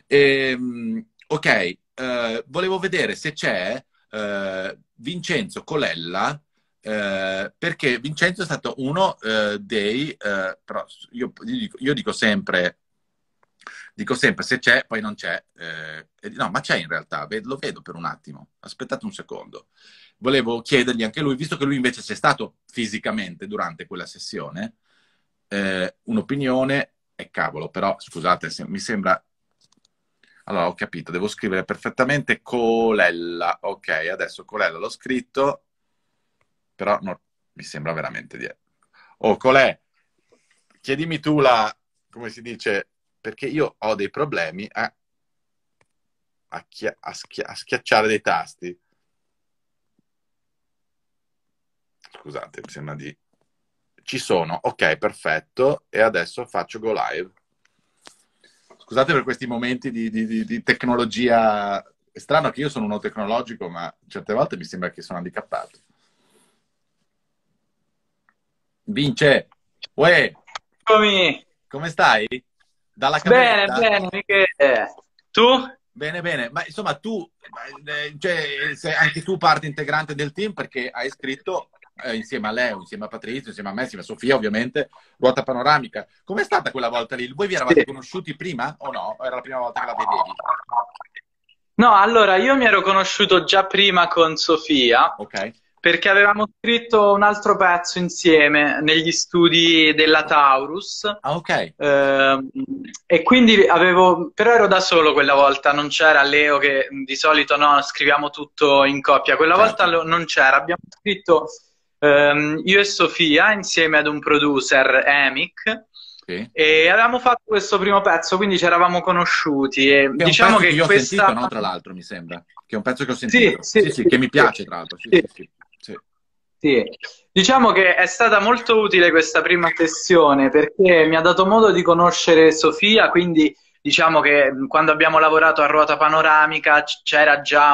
Ok, volevo vedere se c'è Vincenzo Colella, perché Vincenzo è stato uno dei... però io dico sempre se c'è, poi non c'è. No, ma c'è in realtà, lo vedo per un attimo. Aspettate un secondo. Volevo chiedergli anche lui, visto che lui invece c'è stato fisicamente durante quella sessione, un'opinione, e cavolo, però scusate, mi sembra... Allora, ho capito, devo scrivere perfettamente Colella. Ok, adesso Colella l'ho scritto, però mi sembra veramente di... Oh, Colè, chiedimi tu come si dice, perché io ho dei problemi a schiacciare dei tasti. Scusate, mi sembra di... Ci sono, ok, perfetto, e adesso faccio go live. Scusate per questi momenti di tecnologia. È strano che io sono uno tecnologico, ma certe volte mi sembra che sono handicappato. Vince, uè, come stai? Dalla cameretta? Bene, Michele. Tu? Bene, bene. Ma insomma, tu, cioè, sei anche tu parte integrante del team perché hai scritto insieme a Leo, insieme a Patrizio, insieme a me, insieme a Sofia, ovviamente, Ruota Panoramica. Com'è stata quella volta lì? Voi vi eravate conosciuti prima o no? Era la prima volta che la vedevi? No, allora, io mi ero conosciuto già prima con Sofia, Ok. perché avevamo scritto un altro pezzo insieme negli studi della Taurus. Ah, ok. E quindi però ero da solo quella volta, non c'era Leo che di solito no, scriviamo tutto in coppia. Quella Certo. volta non c'era, abbiamo scritto io e Sofia insieme ad un producer, Emic, Sì. e avevamo fatto questo primo pezzo, quindi ci eravamo conosciuti. E Che è diciamo un pezzo che io ho questa... sentito, no, tra l'altro, mi sembra. Che è un pezzo che ho sentito. Sì, Che mi piace, tra l'altro. Sì. Sì. Diciamo che è stata molto utile questa prima sessione perché mi ha dato modo di conoscere Sofia, quindi diciamo che quando abbiamo lavorato a Ruota Panoramica c'era già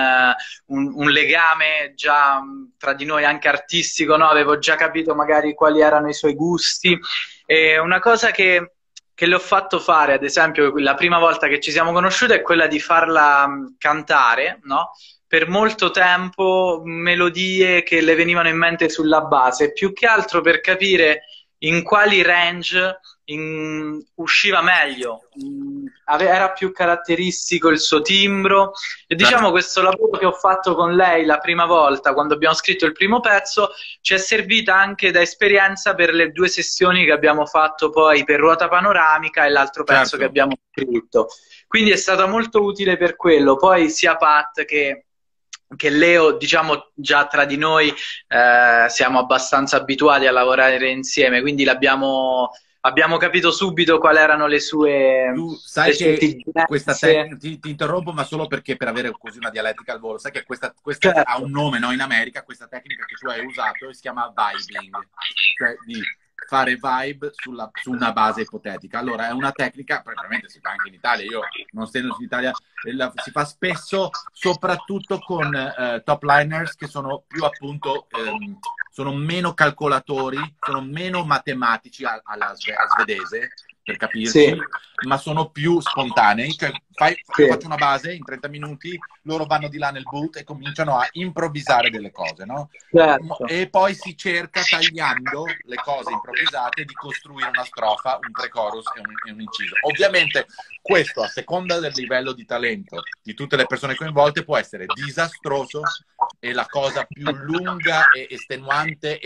un legame già tra di noi anche artistico, no? Avevo già capito magari quali erano i suoi gusti e una cosa che le ho fatto fare, ad esempio, la prima volta che ci siamo conosciuti è quella di farla cantare, no? Per molto tempo melodie che le venivano in mente sulla base, più che altro per capire in quali range usciva meglio, era più caratteristico il suo timbro e diciamo questo lavoro che ho fatto con lei la prima volta quando abbiamo scritto il primo pezzo ci è servita anche da esperienza per le 2 sessioni che abbiamo fatto poi per Ruota Panoramica e l'altro pezzo che abbiamo scritto, quindi è stata molto utile per quello. Poi sia Pat che Leo, diciamo già tra di noi siamo abbastanza abituati a lavorare insieme, quindi l'abbiamo abbiamo capito subito quali erano le sue, Tu sai le sue che questa esigenze. ti interrompo, ma solo perché per avere così una dialettica al volo, sai che questa ha Certo, un nome, no? In America, questa tecnica che tu hai usato si chiama vibing, cioè di fare vibe su una base ipotetica. Allora, è una tecnica, probabilmente si fa anche in Italia, io non essendo in Italia, si fa spesso, soprattutto con top liners che sono più appunto, sono meno calcolatori, sono meno matematici alla svedese, per capirci, sì, ma sono più spontanei. Cioè, io faccio una base in 30 minuti, loro vanno di là nel boot e cominciano a improvvisare delle cose, no? certo. E poi si cerca, tagliando le cose improvvisate, di costruire una strofa, un pre-chorus e un inciso. Ovviamente questo, a seconda del livello di talento di tutte le persone coinvolte, può essere disastroso e la cosa più lunga e estenuante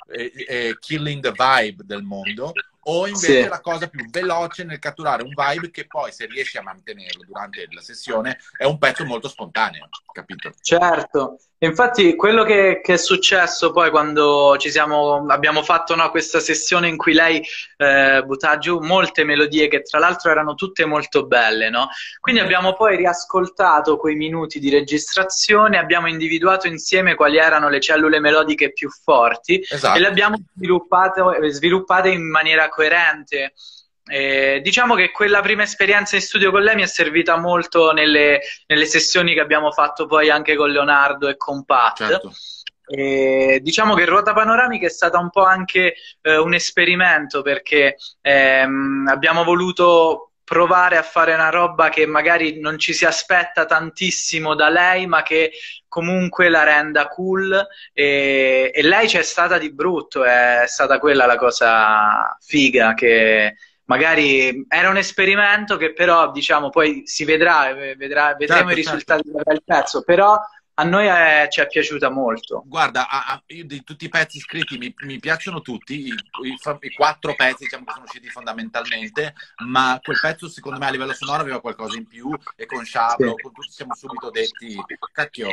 e killing the vibe del mondo, o invece Sì. la cosa più veloce nel catturare un vibe che poi, se riesci a mantenerlo durante la sessione, è un pezzo molto spontaneo, capito? Certo, infatti quello che è successo poi quando abbiamo fatto, no, questa sessione in cui lei buttava giù molte melodie che tra l'altro erano tutte molto belle, no? Quindi abbiamo poi riascoltato quei minuti di registrazione, abbiamo individuato insieme quali erano le cellule melodiche più forti e Esatto. le abbiamo sviluppate in maniera coerente. Diciamo che quella prima esperienza in studio con lei mi è servita molto nelle sessioni che abbiamo fatto poi anche con Leonardo e con Pat. Certo. Diciamo che Ruota Panoramica è stata un po' anche un esperimento, perché abbiamo voluto provare a fare una roba che magari non ci si aspetta tantissimo da lei, ma che comunque la renda cool, e lei c'è stata di brutto, è stata quella la cosa figa, che magari era un esperimento che però, diciamo, poi si vedremo Certo, i risultati del pezzo, però a noi ci è piaciuta molto. Guarda, io di tutti i pezzi scritti mi piacciono tutti, i 4 pezzi, diciamo, che sono usciti fondamentalmente, ma quel pezzo secondo me a livello sonoro aveva qualcosa in più, e con Sciablo, con tutti siamo subito detti, cacchio,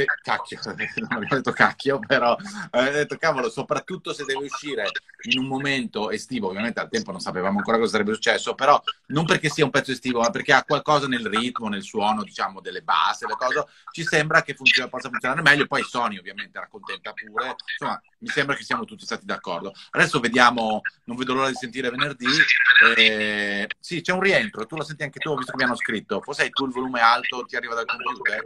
non abbiamo detto cacchio, però detto, cavolo, soprattutto se deve uscire in un momento estivo, ovviamente al tempo non sapevamo ancora cosa sarebbe successo, però non perché sia un pezzo estivo, ma perché ha qualcosa nel ritmo, nel suono, diciamo, delle basse, le cose, ci sembra che possa funzionare meglio. Poi Sony ovviamente era contenta pure, insomma mi sembra che siamo tutti stati d'accordo. Adesso vediamo, non vedo l'ora di sentire venerdì. Sì, c'è un rientro, tu lo senti anche tu, ho visto che mi hanno scritto, forse hai tu il volume alto, ti arriva dal computer?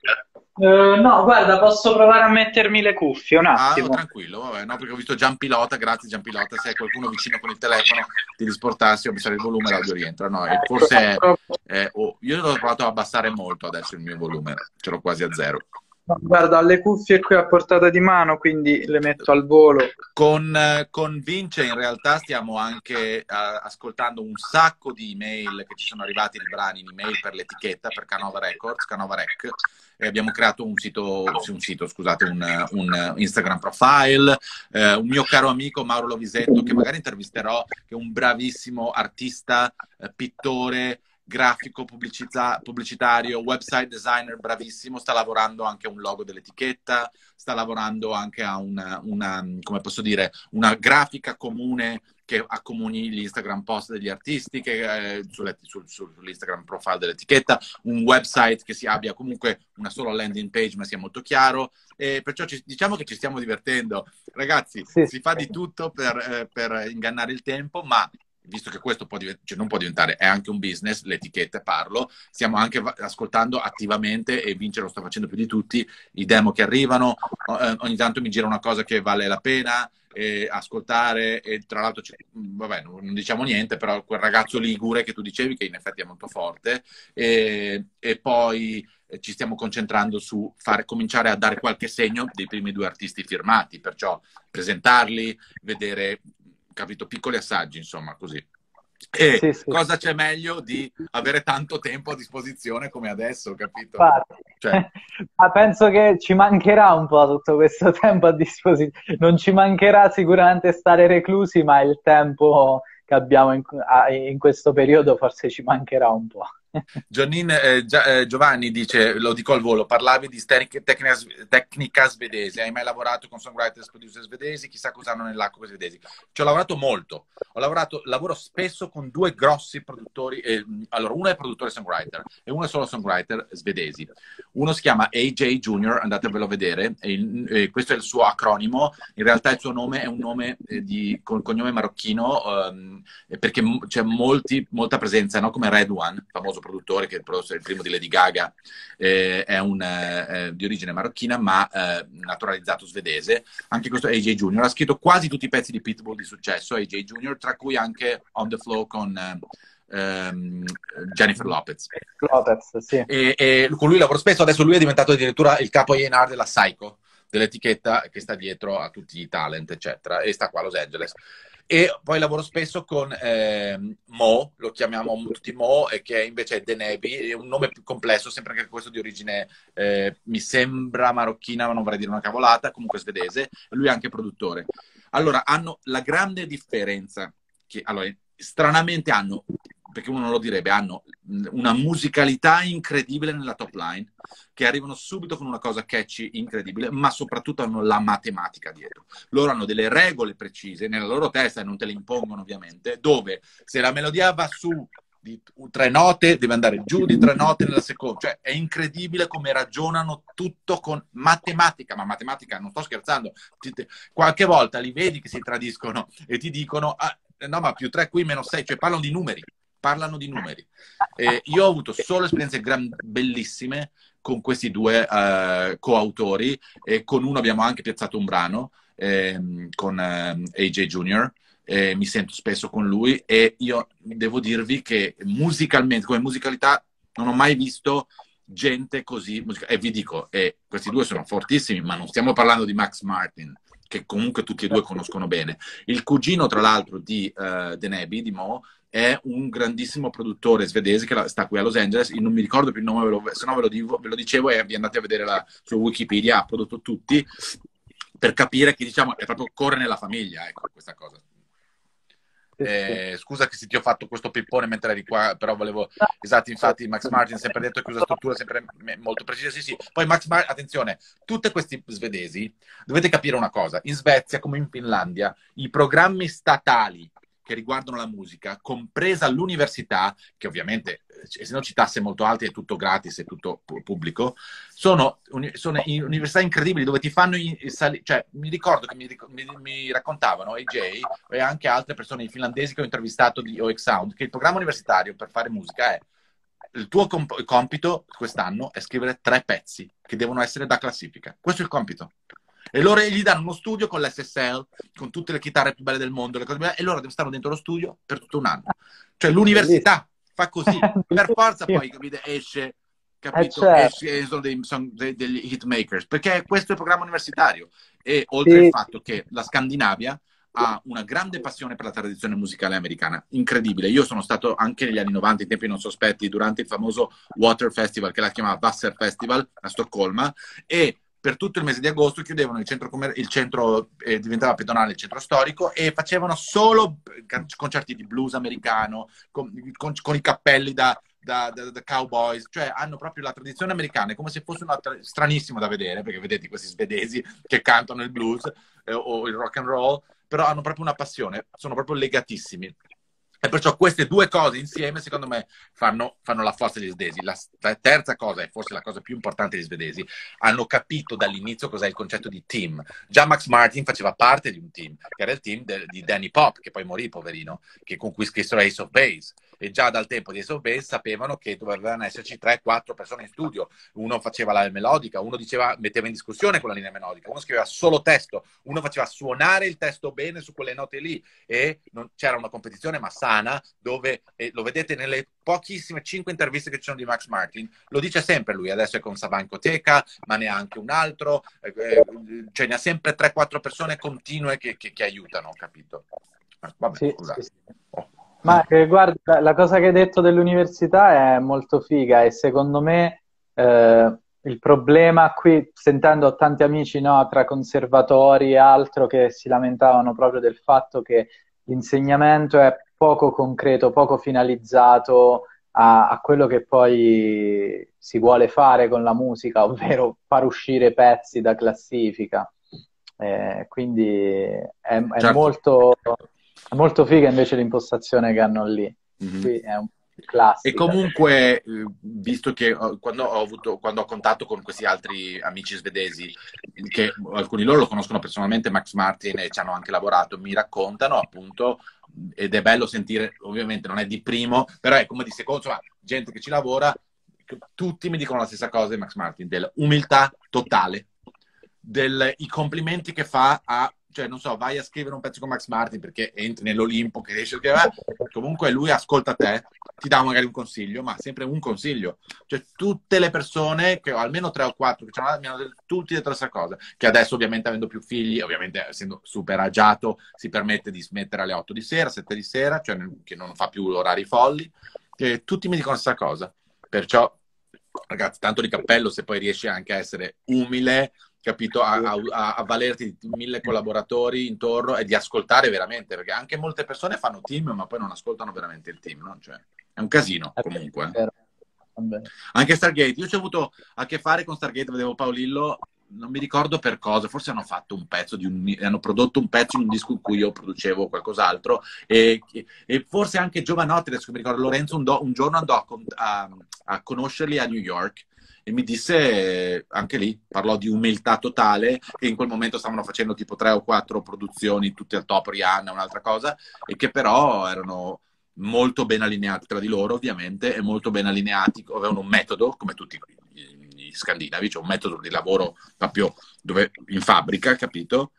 No, guarda, posso provare a mettermi le cuffie un attimo. Tranquillo, vabbè, no, perché ho visto Giampilota, grazie Giampilota, se hai qualcuno vicino con il telefono ti disportassi, ho abbassare il volume e l'audio rientra, no, e forse io l'ho provato a abbassare molto adesso il mio volume, ce l'ho quasi a zero. No, guarda, ho le cuffie qui a portata di mano, quindi le metto al volo. Con Vince in realtà stiamo anche ascoltando un sacco di email che ci sono arrivati, di brani in email per l'etichetta, per Canova Records, Canova Rec, e abbiamo creato un Instagram profile, un mio caro amico Mauro Lovisetto, che magari intervisterò, che è un bravissimo artista, pittore, grafico, pubblicitario, website designer bravissimo, sta lavorando anche a un logo dell'etichetta, sta lavorando anche a come posso dire, una grafica comune che accomuni gli Instagram post degli artisti, sull'Instagram profile dell'etichetta, un website che si abbia comunque una sola landing page ma sia molto chiaro, e perciò diciamo che ci stiamo divertendo. Ragazzi, Sì. si fa di tutto per ingannare il tempo, ma visto che questo non può diventare, è anche un business, l'etichetta parlo, stiamo anche ascoltando attivamente, e Vince lo sta facendo più di tutti, i demo che arrivano, ogni tanto mi gira una cosa che vale la pena ascoltare, e tra l'altro vabbè, non diciamo niente, però quel ragazzo ligure che tu dicevi, che in effetti è molto forte, e poi ci stiamo concentrando su cominciare a dare qualche segno dei primi 2 artisti firmati, perciò presentarli, vedere, capito, piccoli assaggi, insomma, così. E Sì. cosa c'è meglio di avere tanto tempo a disposizione come adesso, capito? Cioè. Ma penso che ci mancherà un po' tutto questo tempo a disposizione. Non ci mancherà sicuramente stare reclusi, ma il tempo che abbiamo in questo periodo forse ci mancherà un po'. Giovanni dice, lo dico al volo, parlavi di tecnica svedese, hai mai lavorato con songwriters, producer svedesi, chissà cosa hanno nell'acqua quei svedesi. Ci ho lavorato molto, lavoro spesso con due grossi produttori, allora uno è produttore songwriter e uno è solo songwriter svedesi. Uno si chiama AJ Junior, andatevelo a vedere, questo è il suo acronimo, in realtà il suo nome è un nome con cognome marocchino, perché c'è molta presenza, no? Come Red One, famoso produttore che produce il primo di Lady Gaga, è di origine marocchina ma naturalizzato svedese. Anche questo è AJ Junior, ha scritto quasi tutti i pezzi di Pitbull di successo, AJ Junior, tra cui anche On the Flow con Jennifer Lopez. Sì. E con lui lavoro spesso, adesso lui è diventato addirittura il capo A&R della Psycho, dell'etichetta che sta dietro a tutti i talent, eccetera, e sta qua a Los Angeles. E poi lavoro spesso con Mo, lo chiamiamo tutti Mo, e che invece è Denebi, è un nome più complesso, sempre anche questo di origine, mi sembra marocchina, ma non vorrei dire una cavolata, comunque svedese, lui è anche produttore. Allora, hanno la grande differenza, che allora, stranamente hanno, perché uno non lo direbbe, hanno una musicalità incredibile nella top line, che arrivano subito con una cosa catchy incredibile, ma soprattutto hanno la matematica dietro. Loro hanno delle regole precise nella loro testa, e non te le impongono ovviamente, dove se la melodia va su di 3 note deve andare giù di 3 note nella seconda. Cioè è incredibile come ragionano tutto con matematica, ma matematica, non sto scherzando, qualche volta li vedi che si tradiscono e ti dicono no, ma più 3 qui meno 6, cioè parlano di numeri. Io ho avuto solo esperienze bellissime con questi due coautori, e con uno abbiamo anche piazzato un brano, con AJ Junior, mi sento spesso con lui, e io devo dirvi che musicalmente, come musicalità, non ho mai visto gente così, e vi dico, questi due sono fortissimi, ma non stiamo parlando di Max Martin, che comunque tutti e due conoscono bene. Il cugino, tra l'altro, di Denebi, di Mo, è un grandissimo produttore svedese che sta qui a Los Angeles. Io non mi ricordo più il nome, se no ve lo dicevo, e vi andate a vedere su Wikipedia, ha prodotto tutti, per capire che, diciamo, è proprio corre nella famiglia, ecco, questa cosa. Scusa che se ti ho fatto questo pippone mentre eri qua, però volevo... Esatto, infatti Max Martin ha sempre detto che usa strutture sempre molto precise. Sì. Poi Max Martin, attenzione, tutti questi svedesi, dovete capire una cosa: in Svezia come in Finlandia i programmi statali che riguardano la musica, compresa l'università, che ovviamente, essendo ci tasse molto alte, è tutto gratis, è tutto pubblico, sono università incredibili dove ti fanno cioè, mi ricordo che mi raccontavano AJ e anche altre persone finlandesi che ho intervistato di OX Sound, che il programma universitario per fare musica è: il tuo compito quest'anno è scrivere 3 pezzi che devono essere da classifica. Questo è il compito. E loro gli danno uno studio con l'SSL, con tutte le chitarre più belle del mondo, le cose belle, e loro stanno dentro lo studio per tutto un anno. Cioè l'università fa così, per forza poi, capite, esce, capito? Certo. Sono degli hitmakers, perché questo è il programma universitario. E oltre al fatto che la Scandinavia ha una grande passione per la tradizione musicale americana, incredibile. Io sono stato anche negli anni 90, in tempi non sospetti, durante il famoso Water Festival, che la chiamava Wasser Festival, a Stoccolma, e per tutto il mese di agosto chiudevano il centro, diventava pedonale il centro storico, e facevano solo concerti di blues americano, con i cappelli da cowboys, cioè hanno proprio la tradizione americana, è come se fosse stranissimo da vedere, perché vedete questi svedesi che cantano il blues o il rock and roll, però hanno proprio una passione, sono proprio legatissimi. E perciò queste due cose insieme, secondo me, fanno la forza degli svedesi. La terza cosa, e forse la cosa più importante degli svedesi, hanno capito dall'inizio cos'è il concetto di team. Già Max Martin faceva parte di un team, che era il team di Danny Pop, che poi morì, poverino, con cui scrissero Ace of Base. E già dal tempo di Ace of Base sapevano che dovevano esserci 3-4 persone in studio. Uno faceva la melodica, uno metteva in discussione quella linea melodica, uno scriveva solo testo, uno faceva suonare il testo bene su quelle note lì, e c'era una competizione, ma sana, dove, lo vedete nelle pochissime 5 interviste che ci sono di Max Martin, lo dice sempre lui. Adesso è con Savanko Teca, ma ne ha anche un altro, cioè ne ha sempre 3-4 persone continue che aiutano, capito? Vabbè, sì, scusate. sì. Ma guarda, la cosa che hai detto dell'università è molto figa, e secondo me il problema qui, sentendo tanti amici, no, tra conservatori e altro, che si lamentavano proprio del fatto che l'insegnamento è poco concreto, poco finalizzato, a quello che poi si vuole fare con la musica, ovvero far uscire pezzi da classifica. Quindi è Certo. molto figa invece l'impostazione che hanno lì. Mhm. Qui è un E classica. comunque, visto che quando ho contatto con questi altri amici svedesi, che alcuni loro lo conoscono personalmente, Max Martin, e ci hanno anche lavorato, mi raccontano appunto, ed è bello sentire, ovviamente non è di primo, però è come di secondo, insomma, gente che ci lavora, tutti mi dicono la stessa cosa di Max Martin, dell'umiltà totale, i complimenti che fa a, cioè non so, vai a scrivere un pezzo con Max Martin perché entri nell'Olimpo che riesce a scrivere, comunque lui ascolta te, ti dà magari un consiglio, ma sempre un consiglio. Cioè tutte le persone, che ho almeno 3 o 4, che mi hanno detto tutti detto la stessa cosa, che adesso ovviamente avendo più figli, ovviamente essendo super agiato, si permette di smettere alle 8 di sera, 7 di sera, cioè che non fa più orari folli, che tutti mi dicono la stessa cosa. Perciò, ragazzi, tanto di cappello se poi riesci anche a essere umile, capito, a valerti di 1000 collaboratori intorno e di ascoltare veramente, perché anche molte persone fanno team ma poi non ascoltano veramente il team, no? Cioè, è un casino comunque. Anche Stargate, io ci ho avuto a che fare con Stargate, vedevo Paolillo, non mi ricordo per cosa, forse hanno fatto un pezzo hanno prodotto un pezzo in un disco in cui io producevo qualcos'altro e forse anche Giovanotti, adesso mi ricordo, Lorenzo un giorno andò a conoscerli a New York e mi disse, anche lì, parlò di umiltà totale, che in quel momento stavano facendo tipo 3 o 4 produzioni, tutte al top, Rihanna, un'altra cosa, e che però erano molto ben allineati tra di loro, ovviamente, e molto ben allineati, avevano un metodo, come tutti gli scandinavi, cioè un metodo di lavoro proprio in fabbrica, capito?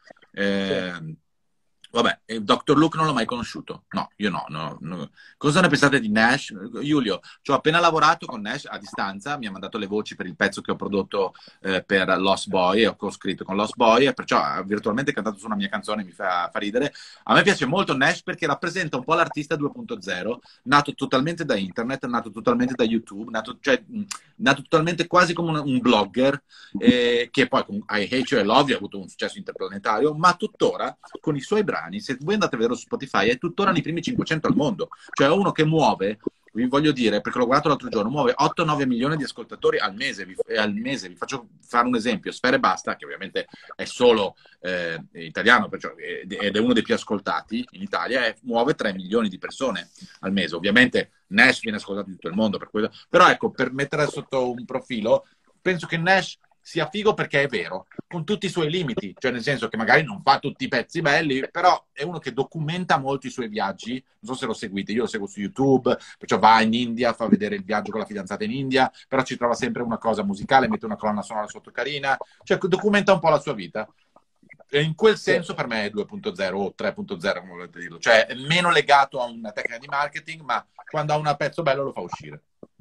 Vabbè, Dr. Luke non l'ho mai conosciuto. No, io no. Cosa ne pensate di Nash? Giulio, ci ho appena lavorato con Nash a distanza, mi ha mandato le voci per il pezzo che ho prodotto per Lost Boy, e ho scritto con Lost Boy, e perciò ha virtualmente cantato su una mia canzone, mi fa ridere. A me piace molto Nash perché rappresenta un po' l'artista 2.0, nato totalmente da internet, nato totalmente da YouTube, nato totalmente quasi come un blogger, che poi con I Hate You I Love You ha avuto un successo interplanetario, ma tuttora con i suoi brani, se voi andate a vedere su Spotify, è tuttora nei primi 500 al mondo. Cioè uno che muove, vi voglio dire, perché l'ho guardato l'altro giorno, muove 8-9 milioni di ascoltatori al mese. Vi faccio fare un esempio. Sfera Ebbasta, che ovviamente è solo italiano, ed è uno dei più ascoltati in Italia, muove 3 milioni di persone al mese. Ovviamente Nash viene ascoltato in tutto il mondo, però ecco, per mettere sotto un profilo, penso che Nash sia figo perché è vero, con tutti i suoi limiti, cioè nel senso che magari non fa tutti i pezzi belli, però è uno che documenta molto i suoi viaggi. Non so se lo seguite, io lo seguo su YouTube, perciò va in India, fa vedere il viaggio con la fidanzata in India, però ci trova sempre una cosa musicale, mette una colonna sonora sotto carina, cioè documenta un po' la sua vita. E in quel senso per me è 2.0 o 3.0, come volete dirlo, cioè è meno legato a una tecnica di marketing, ma quando ha un pezzo bello lo fa uscire.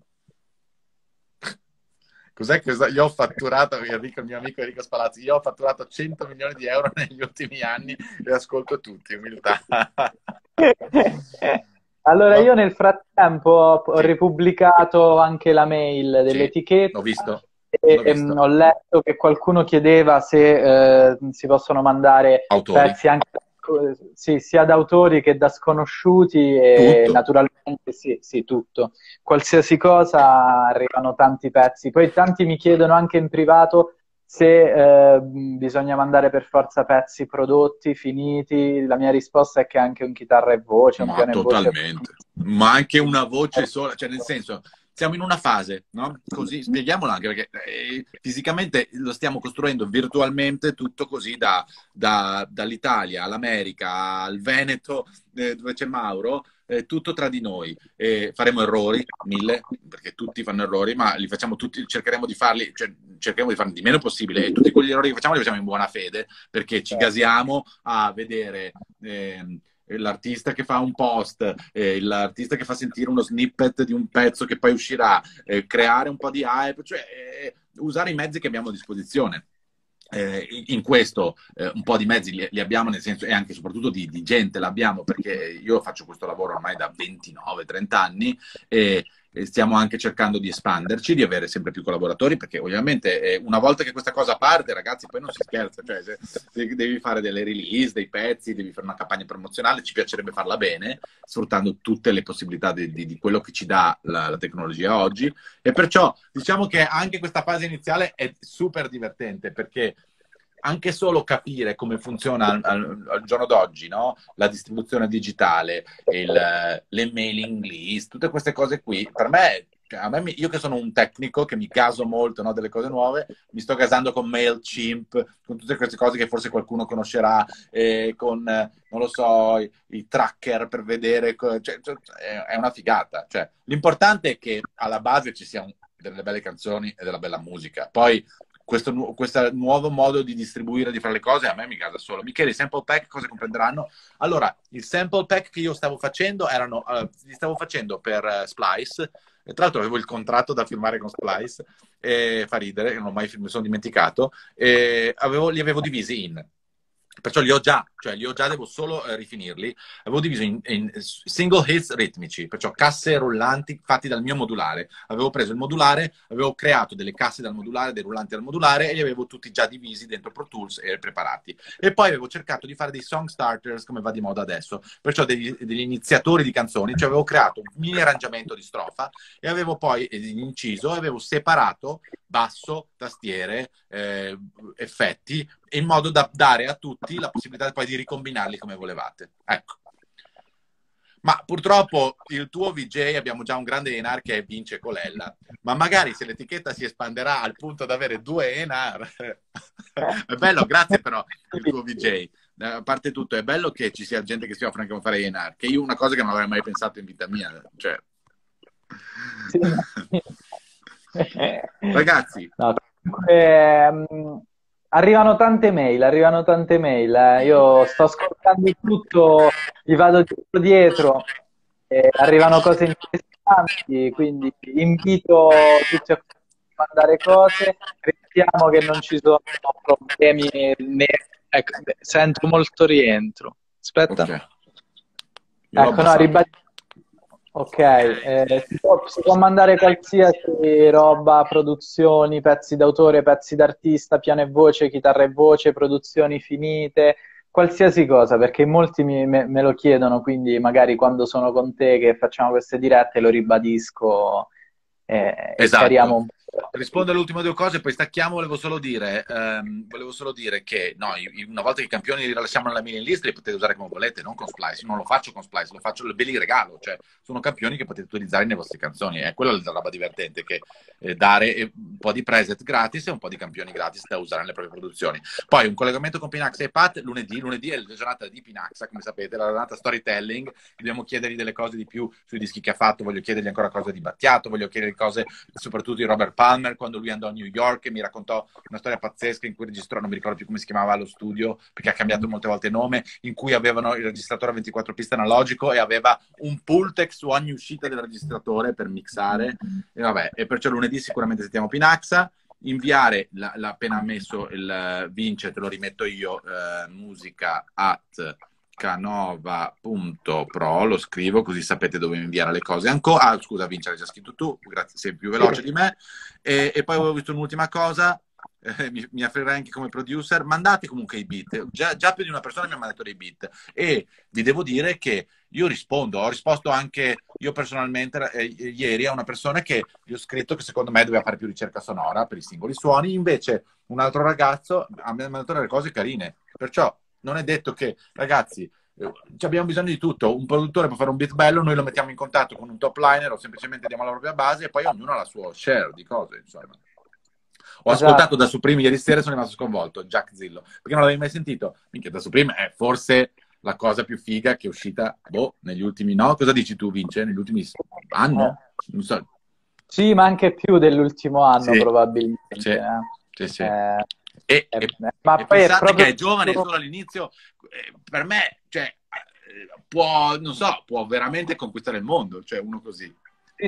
Cos'è che io ho fatturato, il mio amico Enrico Spalazzi, io ho fatturato 100 milioni di euro negli ultimi anni e ascolto tutti, umiltà. Allora io nel frattempo ho ripubblicato anche la mail dell'etichetta. L'ho visto. Ho letto che qualcuno chiedeva se si possono mandare pezzi anche sia da autori che da sconosciuti, e tutto. Naturalmente sì, tutto. Qualsiasi cosa, arrivano tanti pezzi. Poi tanti mi chiedono anche in privato se bisogna mandare per forza pezzi prodotti, finiti. La mia risposta è che anche un chitarra e voce, un piano e voce. Totalmente. Ma anche una voce sola, cioè nel senso, siamo in una fase, no? Così, spieghiamolo anche, perché fisicamente lo stiamo costruendo virtualmente tutto così, dall'Italia all'America, al Veneto, dove c'è Mauro, tutto tra di noi. Faremo errori, 1000, perché tutti fanno errori, ma li facciamo tutti, cercheremo di farli di meno possibile, e tutti quegli errori che facciamo li facciamo in buona fede, perché ci gasiamo a vedere l'artista che fa un post, l'artista che fa sentire uno snippet di un pezzo che poi uscirà, creare un po' di hype, cioè usare i mezzi che abbiamo a disposizione. In questo un po' di mezzi li abbiamo, nel senso, e anche soprattutto di gente l'abbiamo, perché io faccio questo lavoro ormai da 29-30 anni, e stiamo anche cercando di espanderci, di avere sempre più collaboratori, perché ovviamente una volta che questa cosa parte, ragazzi, poi non si scherza, cioè se devi fare delle release, dei pezzi, devi fare una campagna promozionale, ci piacerebbe farla bene, sfruttando tutte le possibilità di quello che ci dà la tecnologia oggi, e perciò diciamo che anche questa fase iniziale è super divertente, perché anche solo capire come funziona al giorno d'oggi, no? La distribuzione digitale, le mailing list, tutte queste cose qui, per me, cioè, io che sono un tecnico, che mi caso molto, no, delle cose nuove, mi sto casando con MailChimp, con tutte queste cose che forse qualcuno conoscerà, con, non lo so, i tracker per vedere, è una figata. Cioè, l'importante è che alla base ci siano delle belle canzoni e della bella musica. Poi questo nuovo modo di distribuire, di fare le cose, a me mi casa solo. Michele, i sample pack cosa comprenderanno? Allora, il sample pack che io stavo facendo li stavo facendo per Splice, e tra l'altro avevo il contratto da firmare con Splice, e fa ridere, non mai mi sono dimenticato, e li avevo divisi in... Perciò li ho già, devo solo rifinirli. Avevo diviso in single hits ritmici, perciò casse rullanti fatti dal mio modulare. Avevo preso il modulare, avevo creato delle casse dal modulare, dei rullanti dal modulare, e li avevo tutti già divisi dentro Pro Tools e preparati. E poi avevo cercato di fare dei song starters, come va di moda adesso, perciò degli iniziatori di canzoni. Cioè avevo creato un mini arrangiamento di strofa e avevo poi inciso, avevo separato basso, tastiere, effetti, in modo da dare a tutti la possibilità poi di ricombinarli come volevate. Ecco. Ma purtroppo il tuo VJ, abbiamo già un grande ENAR che è Vince Colella, ma magari se l'etichetta si espanderà al punto da avere 2 ENAR, è bello, grazie però il tuo VJ. A parte tutto, è bello che ci sia gente che si offre anche a fare ENAR, che io una cosa che non avrei mai pensato in vita mia. Cioè... Sì. Ragazzi, no, arrivano tante mail. Io sto ascoltando tutto, gli vado dietro, arrivano cose interessanti, quindi invito tutti a mandare cose, crediamo che non ci sono problemi, ecco, sento molto rientro. Aspetta. Okay. Ecco, no, ribadisco. Ok, si può mandare qualsiasi roba, produzioni, pezzi d'autore, pezzi d'artista, piano e voce, chitarra e voce, produzioni finite, qualsiasi cosa, perché molti me lo chiedono, quindi magari quando sono con te che facciamo queste dirette lo ribadisco e chiariamo un po'. Rispondo alle ultime 2 cose, poi stacchiamo. Volevo solo dire che no, una volta che i campioni li rilasciamo nella mailing list li potete usare come volete, non con Splice. Io non lo faccio con Splice, ve li regalo, cioè sono campioni che potete utilizzare nelle vostre canzoni. È quella la roba divertente, che dare un po' di preset gratis e un po' di campioni gratis da usare nelle proprie produzioni. Poi un collegamento con Pinaxa e Pat lunedì è la giornata di Pinaxa, come sapete, la giornata storytelling. Dobbiamo chiedergli delle cose di più sui dischi che ha fatto, voglio chiedergli ancora cose di Battiato, voglio chiedergli cose soprattutto di Robert Palmer, quando lui andò a New York e mi raccontò una storia pazzesca in cui registrò, non mi ricordo più come si chiamava lo studio, perché ha cambiato molte volte nome, in cui avevano il registratore a 24 piste analogico e aveva un Pultec su ogni uscita del registratore per mixare. E vabbè, e perciò lunedì sicuramente sentiamo Pinaxa. Inviare l'ha appena messo il Vince, te lo rimetto io, musica@canova.pro, lo scrivo così sapete dove inviare le cose. Ancora, scusa Vince, l'hai già scritto tu, grazie, sei più veloce di me. E poi avevo visto un'ultima cosa, mi afferrai anche come producer, mandate comunque i beat, già più di una persona mi ha mandato dei beat, e vi devo dire che io ho risposto anche io personalmente ieri a una persona che gli ho scritto che secondo me doveva fare più ricerca sonora per i singoli suoni, invece un altro ragazzo mi ha mandato delle cose carine, perciò non è detto che, ragazzi, abbiamo bisogno di tutto. Un produttore può fare un beat bello, noi lo mettiamo in contatto con un top liner o semplicemente diamo la propria base e poi ognuno ha la sua share di cose, insomma. Ho ascoltato da Supreme ieri sera e sono rimasto sconvolto, Jack Zillo, perché non l'avevi mai sentito? Minchia, da Supreme è forse la cosa più figa che è uscita, negli ultimi, no? Cosa dici tu, Vince? Negli ultimi anni? Non so. Sì, ma anche più dell'ultimo anno, sì, probabilmente. Sì, sì. Ma e poi pensate che è giovane, solo all'inizio, per me, cioè, può veramente conquistare il mondo, cioè uno così.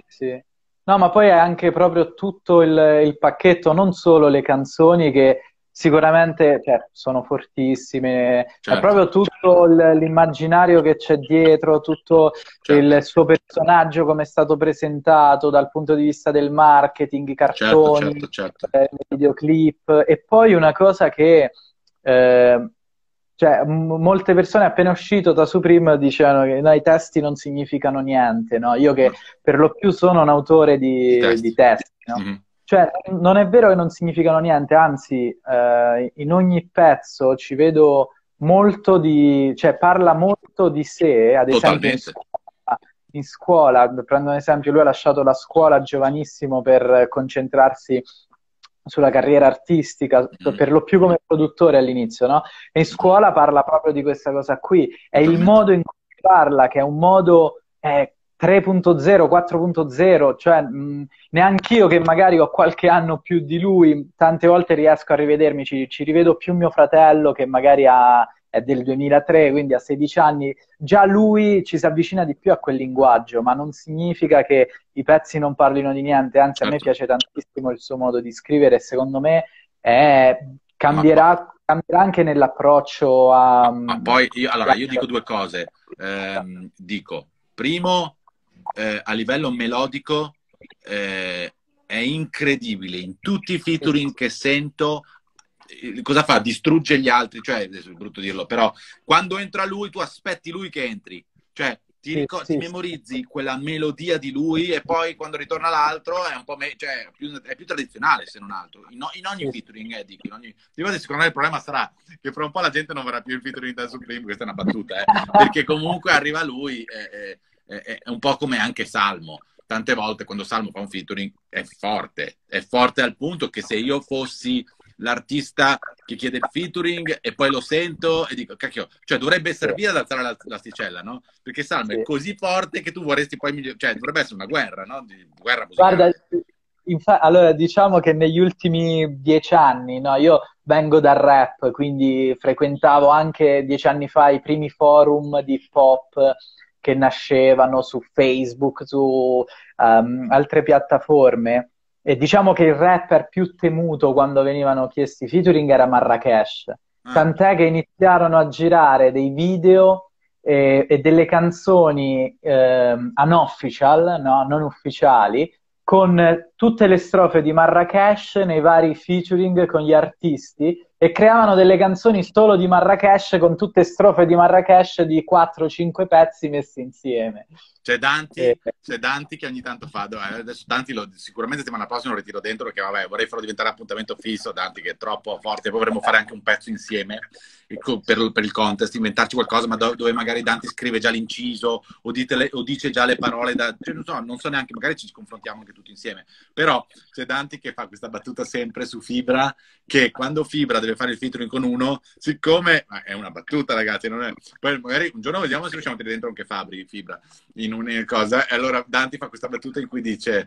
Sì. No, ma poi è anche proprio tutto il pacchetto, non solo le canzoni, che sicuramente cioè, sono fortissime, è Certo, proprio tutto l'immaginario che c'è dietro, tutto certo, il suo personaggio, come è stato presentato dal punto di vista del marketing, i certo, cartoni, certo, certo. i videoclip. E poi una cosa che eh, cioè, molte persone appena uscito da Supreme dicevano che no, i testi non significano niente, no? Io che No, per lo più sono un autore i di testi. testi, no? Mhm. Cioè, non è vero che non significano niente, anzi, in ogni pezzo ci vedo molto di, cioè parla molto di sé, ad esempio Totalmente. in scuola, prendo un esempio, lui ha lasciato la scuola giovanissimo per concentrarsi sulla carriera artistica, Mhm. per lo più come produttore all'inizio, no? E in Mhm. scuola parla proprio di questa cosa qui. È il Totalmente. modo in cui parla, che è un modo 3.0, 4.0, cioè neanch'io che magari ho qualche anno più di lui, tante volte riesco a rivedermi, ci rivedo più mio fratello che magari è del 2003, quindi ha 16 anni, già lui ci si avvicina di più a quel linguaggio, ma non significa che i pezzi non parlino di niente, anzi a me Certo. piace tantissimo il suo modo di scrivere e secondo me è- Ma, po- cambierà anche nell'approccio a... ma poi, allora, io dico due cose. Dico, primo, a livello melodico, è incredibile. In tutti i featuring che sento, cosa fa? Distrugge gli altri, cioè, adesso è brutto dirlo, però quando entra lui, tu aspetti lui che entri. Cioè, Sì, ti sì, sì, memorizzi quella melodia di lui e poi quando ritorna l'altro è un po' cioè, è più tradizionale se non altro. In ogni sì, featuring, dico, secondo me il problema sarà che fra un po' la gente non vorrà più il featuring da Supreme, questa è una battuta, perché comunque arriva lui, è un po' come anche Salmo. Tante volte quando Salmo fa un featuring è forte al punto che se io fossi l'artista che chiede il featuring e poi lo sento e dico, cacchio, cioè dovrebbe sì, servire ad alzare l'asticella, no? Perché Salmo è sì. così forte che tu vorresti poi cioè dovrebbe essere una guerra, no? Guerra Guarda, musicale. allora diciamo che negli ultimi 10 anni, no, io vengo dal rap, quindi frequentavo anche 10 anni fa i primi forum di hip hop che nascevano su Facebook, su altre piattaforme. E diciamo che il rapper più temuto quando venivano chiesti featuring era Marracash. Ah, Tant'è che iniziarono a girare dei video e delle canzoni unofficial, no, non ufficiali, con tutte le strofe di Marracash nei vari featuring con gli artisti e creavano delle canzoni solo di Marracash con tutte strofe di Marracash di 4-5 pezzi messi insieme. c'è E- Dante che ogni tanto fa, adesso Dante sicuramente settimana prossima lo ritiro dentro perché vabbè vorrei farlo diventare appuntamento fisso, Dante che è troppo forte, poi vorremmo fare anche un pezzo insieme per il contest, inventarci qualcosa ma dove magari Dante scrive già l'inciso o dice già le parole, cioè, non so neanche, magari ci confrontiamo anche tutti insieme, però c'è Dante che fa questa battuta sempre su Fibra, che quando Fibra deve fare il featuring con uno, siccome è una battuta ragazzi, non è, poi magari un giorno vediamo se riusciamo a tirare dentro anche Fibra in una cosa, e allora Dante fa questa battuta in cui dice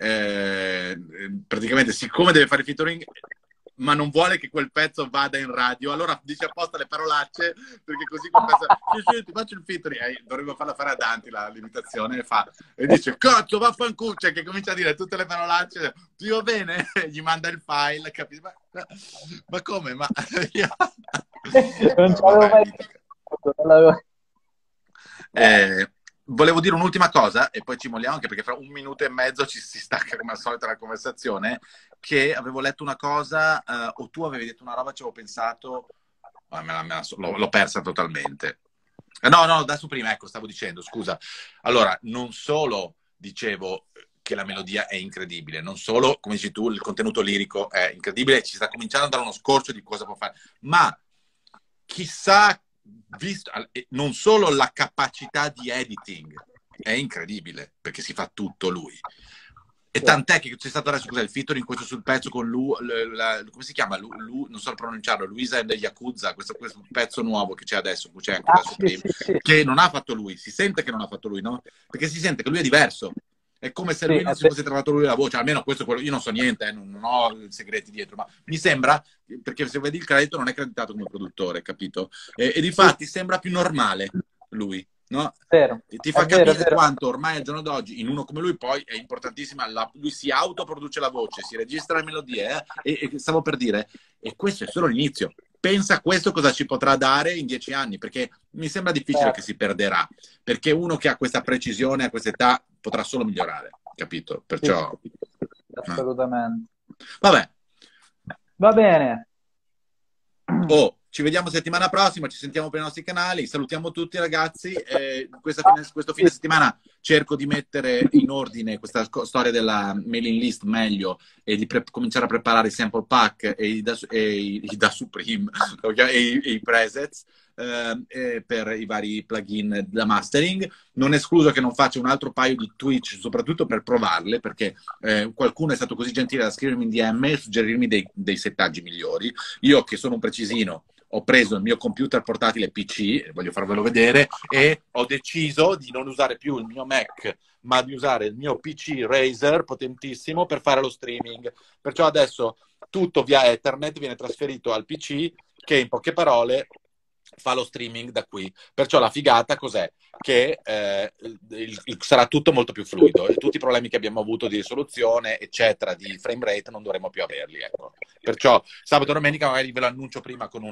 praticamente siccome deve fare featuring ma non vuole che quel pezzo vada in radio, allora dice apposta le parolacce perché così quel pezzo sì, ti faccio il featuring, dovremmo farla fare a Dante l'imitazione e dice cazzo vaffanculo, cioè che comincia a dire tutte le parolacce, ti va bene? Gli manda il file, capisci? Ma come? Ma io... non ci avevo vabbè, mai mitica. pensato. Volevo dire un'ultima cosa e poi ci molliamo anche perché fra un minuto e mezzo si stacca come al solito la conversazione, che avevo letto una cosa o tu avevi detto una roba, ci avevo pensato, l'ho persa totalmente. No, da su prima, ecco, stavo dicendo, scusa. Allora, non solo dicevo che la melodia è incredibile, non solo, come dici tu, il contenuto lirico è incredibile, ci sta cominciando a dare uno scorcio di cosa può fare, ma chissà, visto, non solo la capacità di editing è incredibile, perché si fa tutto lui. E tant'è che c'è stato adesso il featuring questo sul pezzo con come si chiama? Non so pronunciarlo, Luisa and the Yakuza, questo pezzo nuovo che c'è adesso, c'è anche da Supreme, Sì. che non ha fatto lui, si sente che non ha fatto lui, no? Perché si sente che lui è diverso. È come se Sì, lui non si fosse trovato lui la voce, almeno questo è quello, io non so niente, non ho segreti dietro, ma mi sembra, perché se vedi il credito non è creditato come produttore, capito? E difatti sembra più normale lui. no? Vero, E ti è fa vero, è capire vero. quanto ormai al giorno d'oggi, in uno come lui, poi è importantissima, lui si autoproduce la voce, si registra le melodie, e stavo per dire, e questo è solo l'inizio. Pensa a questo cosa ci potrà dare in 10 anni, perché mi sembra difficile che Certo, si perderà, perché uno che ha questa precisione a questa età potrà solo migliorare, capito? sì, Perciò, assolutamente. vabbè. Va bene. Oh, ci vediamo settimana prossima, ci sentiamo per i nostri canali, salutiamo tutti ragazzi, questo fine settimana cerco di mettere in ordine questa storia della mailing list meglio e di cominciare a preparare i sample pack e i da Supreme e i presets per i vari plugin da mastering. Non escluso che non faccia un altro paio di Twitch, soprattutto per provarle, perché qualcuno è stato così gentile da scrivermi in DM e suggerirmi dei settaggi migliori. Io, che sono un precisino, ho preso il mio computer portatile PC, voglio farvelo vedere, e ho deciso di non usare più il mio Mac, ma di usare il mio PC Razer potentissimo per fare lo streaming. Perciò adesso tutto via Ethernet viene trasferito al PC, che in poche parole fa lo streaming da qui. Perciò la figata cos'è? Che sarà tutto molto più fluido e tutti i problemi che abbiamo avuto di risoluzione, eccetera, di frame rate, non dovremo più averli. Ecco. Perciò sabato e domenica magari ve lo annuncio prima con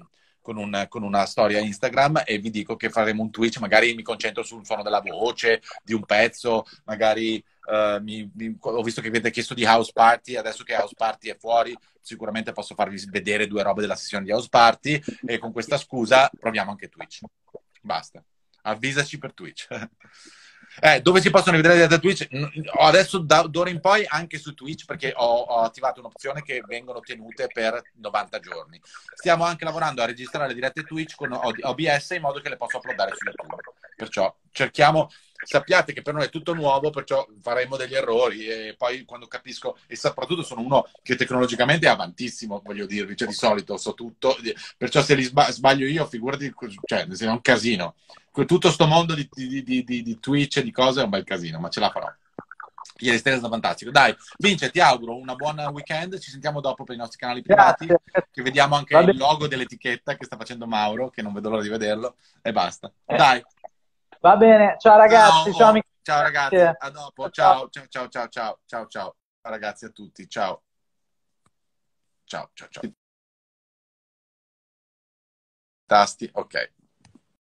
una storia Instagram e vi dico che faremo un Twitch, magari mi concentro sul suono della voce, di un pezzo, magari ho visto che avete chiesto di House Party, adesso che House Party è fuori, sicuramente posso farvi vedere 2 robe della sessione di House Party e con questa scusa proviamo anche Twitch. Basta. Avvisaci per Twitch. Dove si possono vedere da Twitch? Adesso d'ora in poi anche su Twitch, perché ho attivato un'opzione che vengono tenute per 90 giorni. Stiamo anche lavorando a registrare le dirette Twitch con OBS in modo che le posso uploadare su YouTube. Perciò sappiate che per noi è tutto nuovo, perciò faremo degli errori e poi quando capisco, e soprattutto sono uno che tecnologicamente è avantissimo, voglio dirvi, cioè di solito so tutto, perciò se li sbaglio io, figurati, cioè è un casino. Tutto sto mondo di Twitch e di cose è un bel casino, ma ce la farò. Ieri sera è stato fantastico. Dai, Vince, ti auguro una buona weekend. Ci sentiamo dopo per i nostri canali privati. Grazie. Che vediamo anche Va il bene. logo dell'etichetta che sta facendo Mauro, che non vedo l'ora di vederlo. E basta. Dai. Va bene. Ciao ragazzi. Ciao amici. Ciao ragazzi. Grazie. A dopo. Ciao. Ciao, ciao, ciao, ciao, ciao, ciao. Ragazzi a tutti. Ciao. Ciao, ciao, ciao. Tasti. Ok.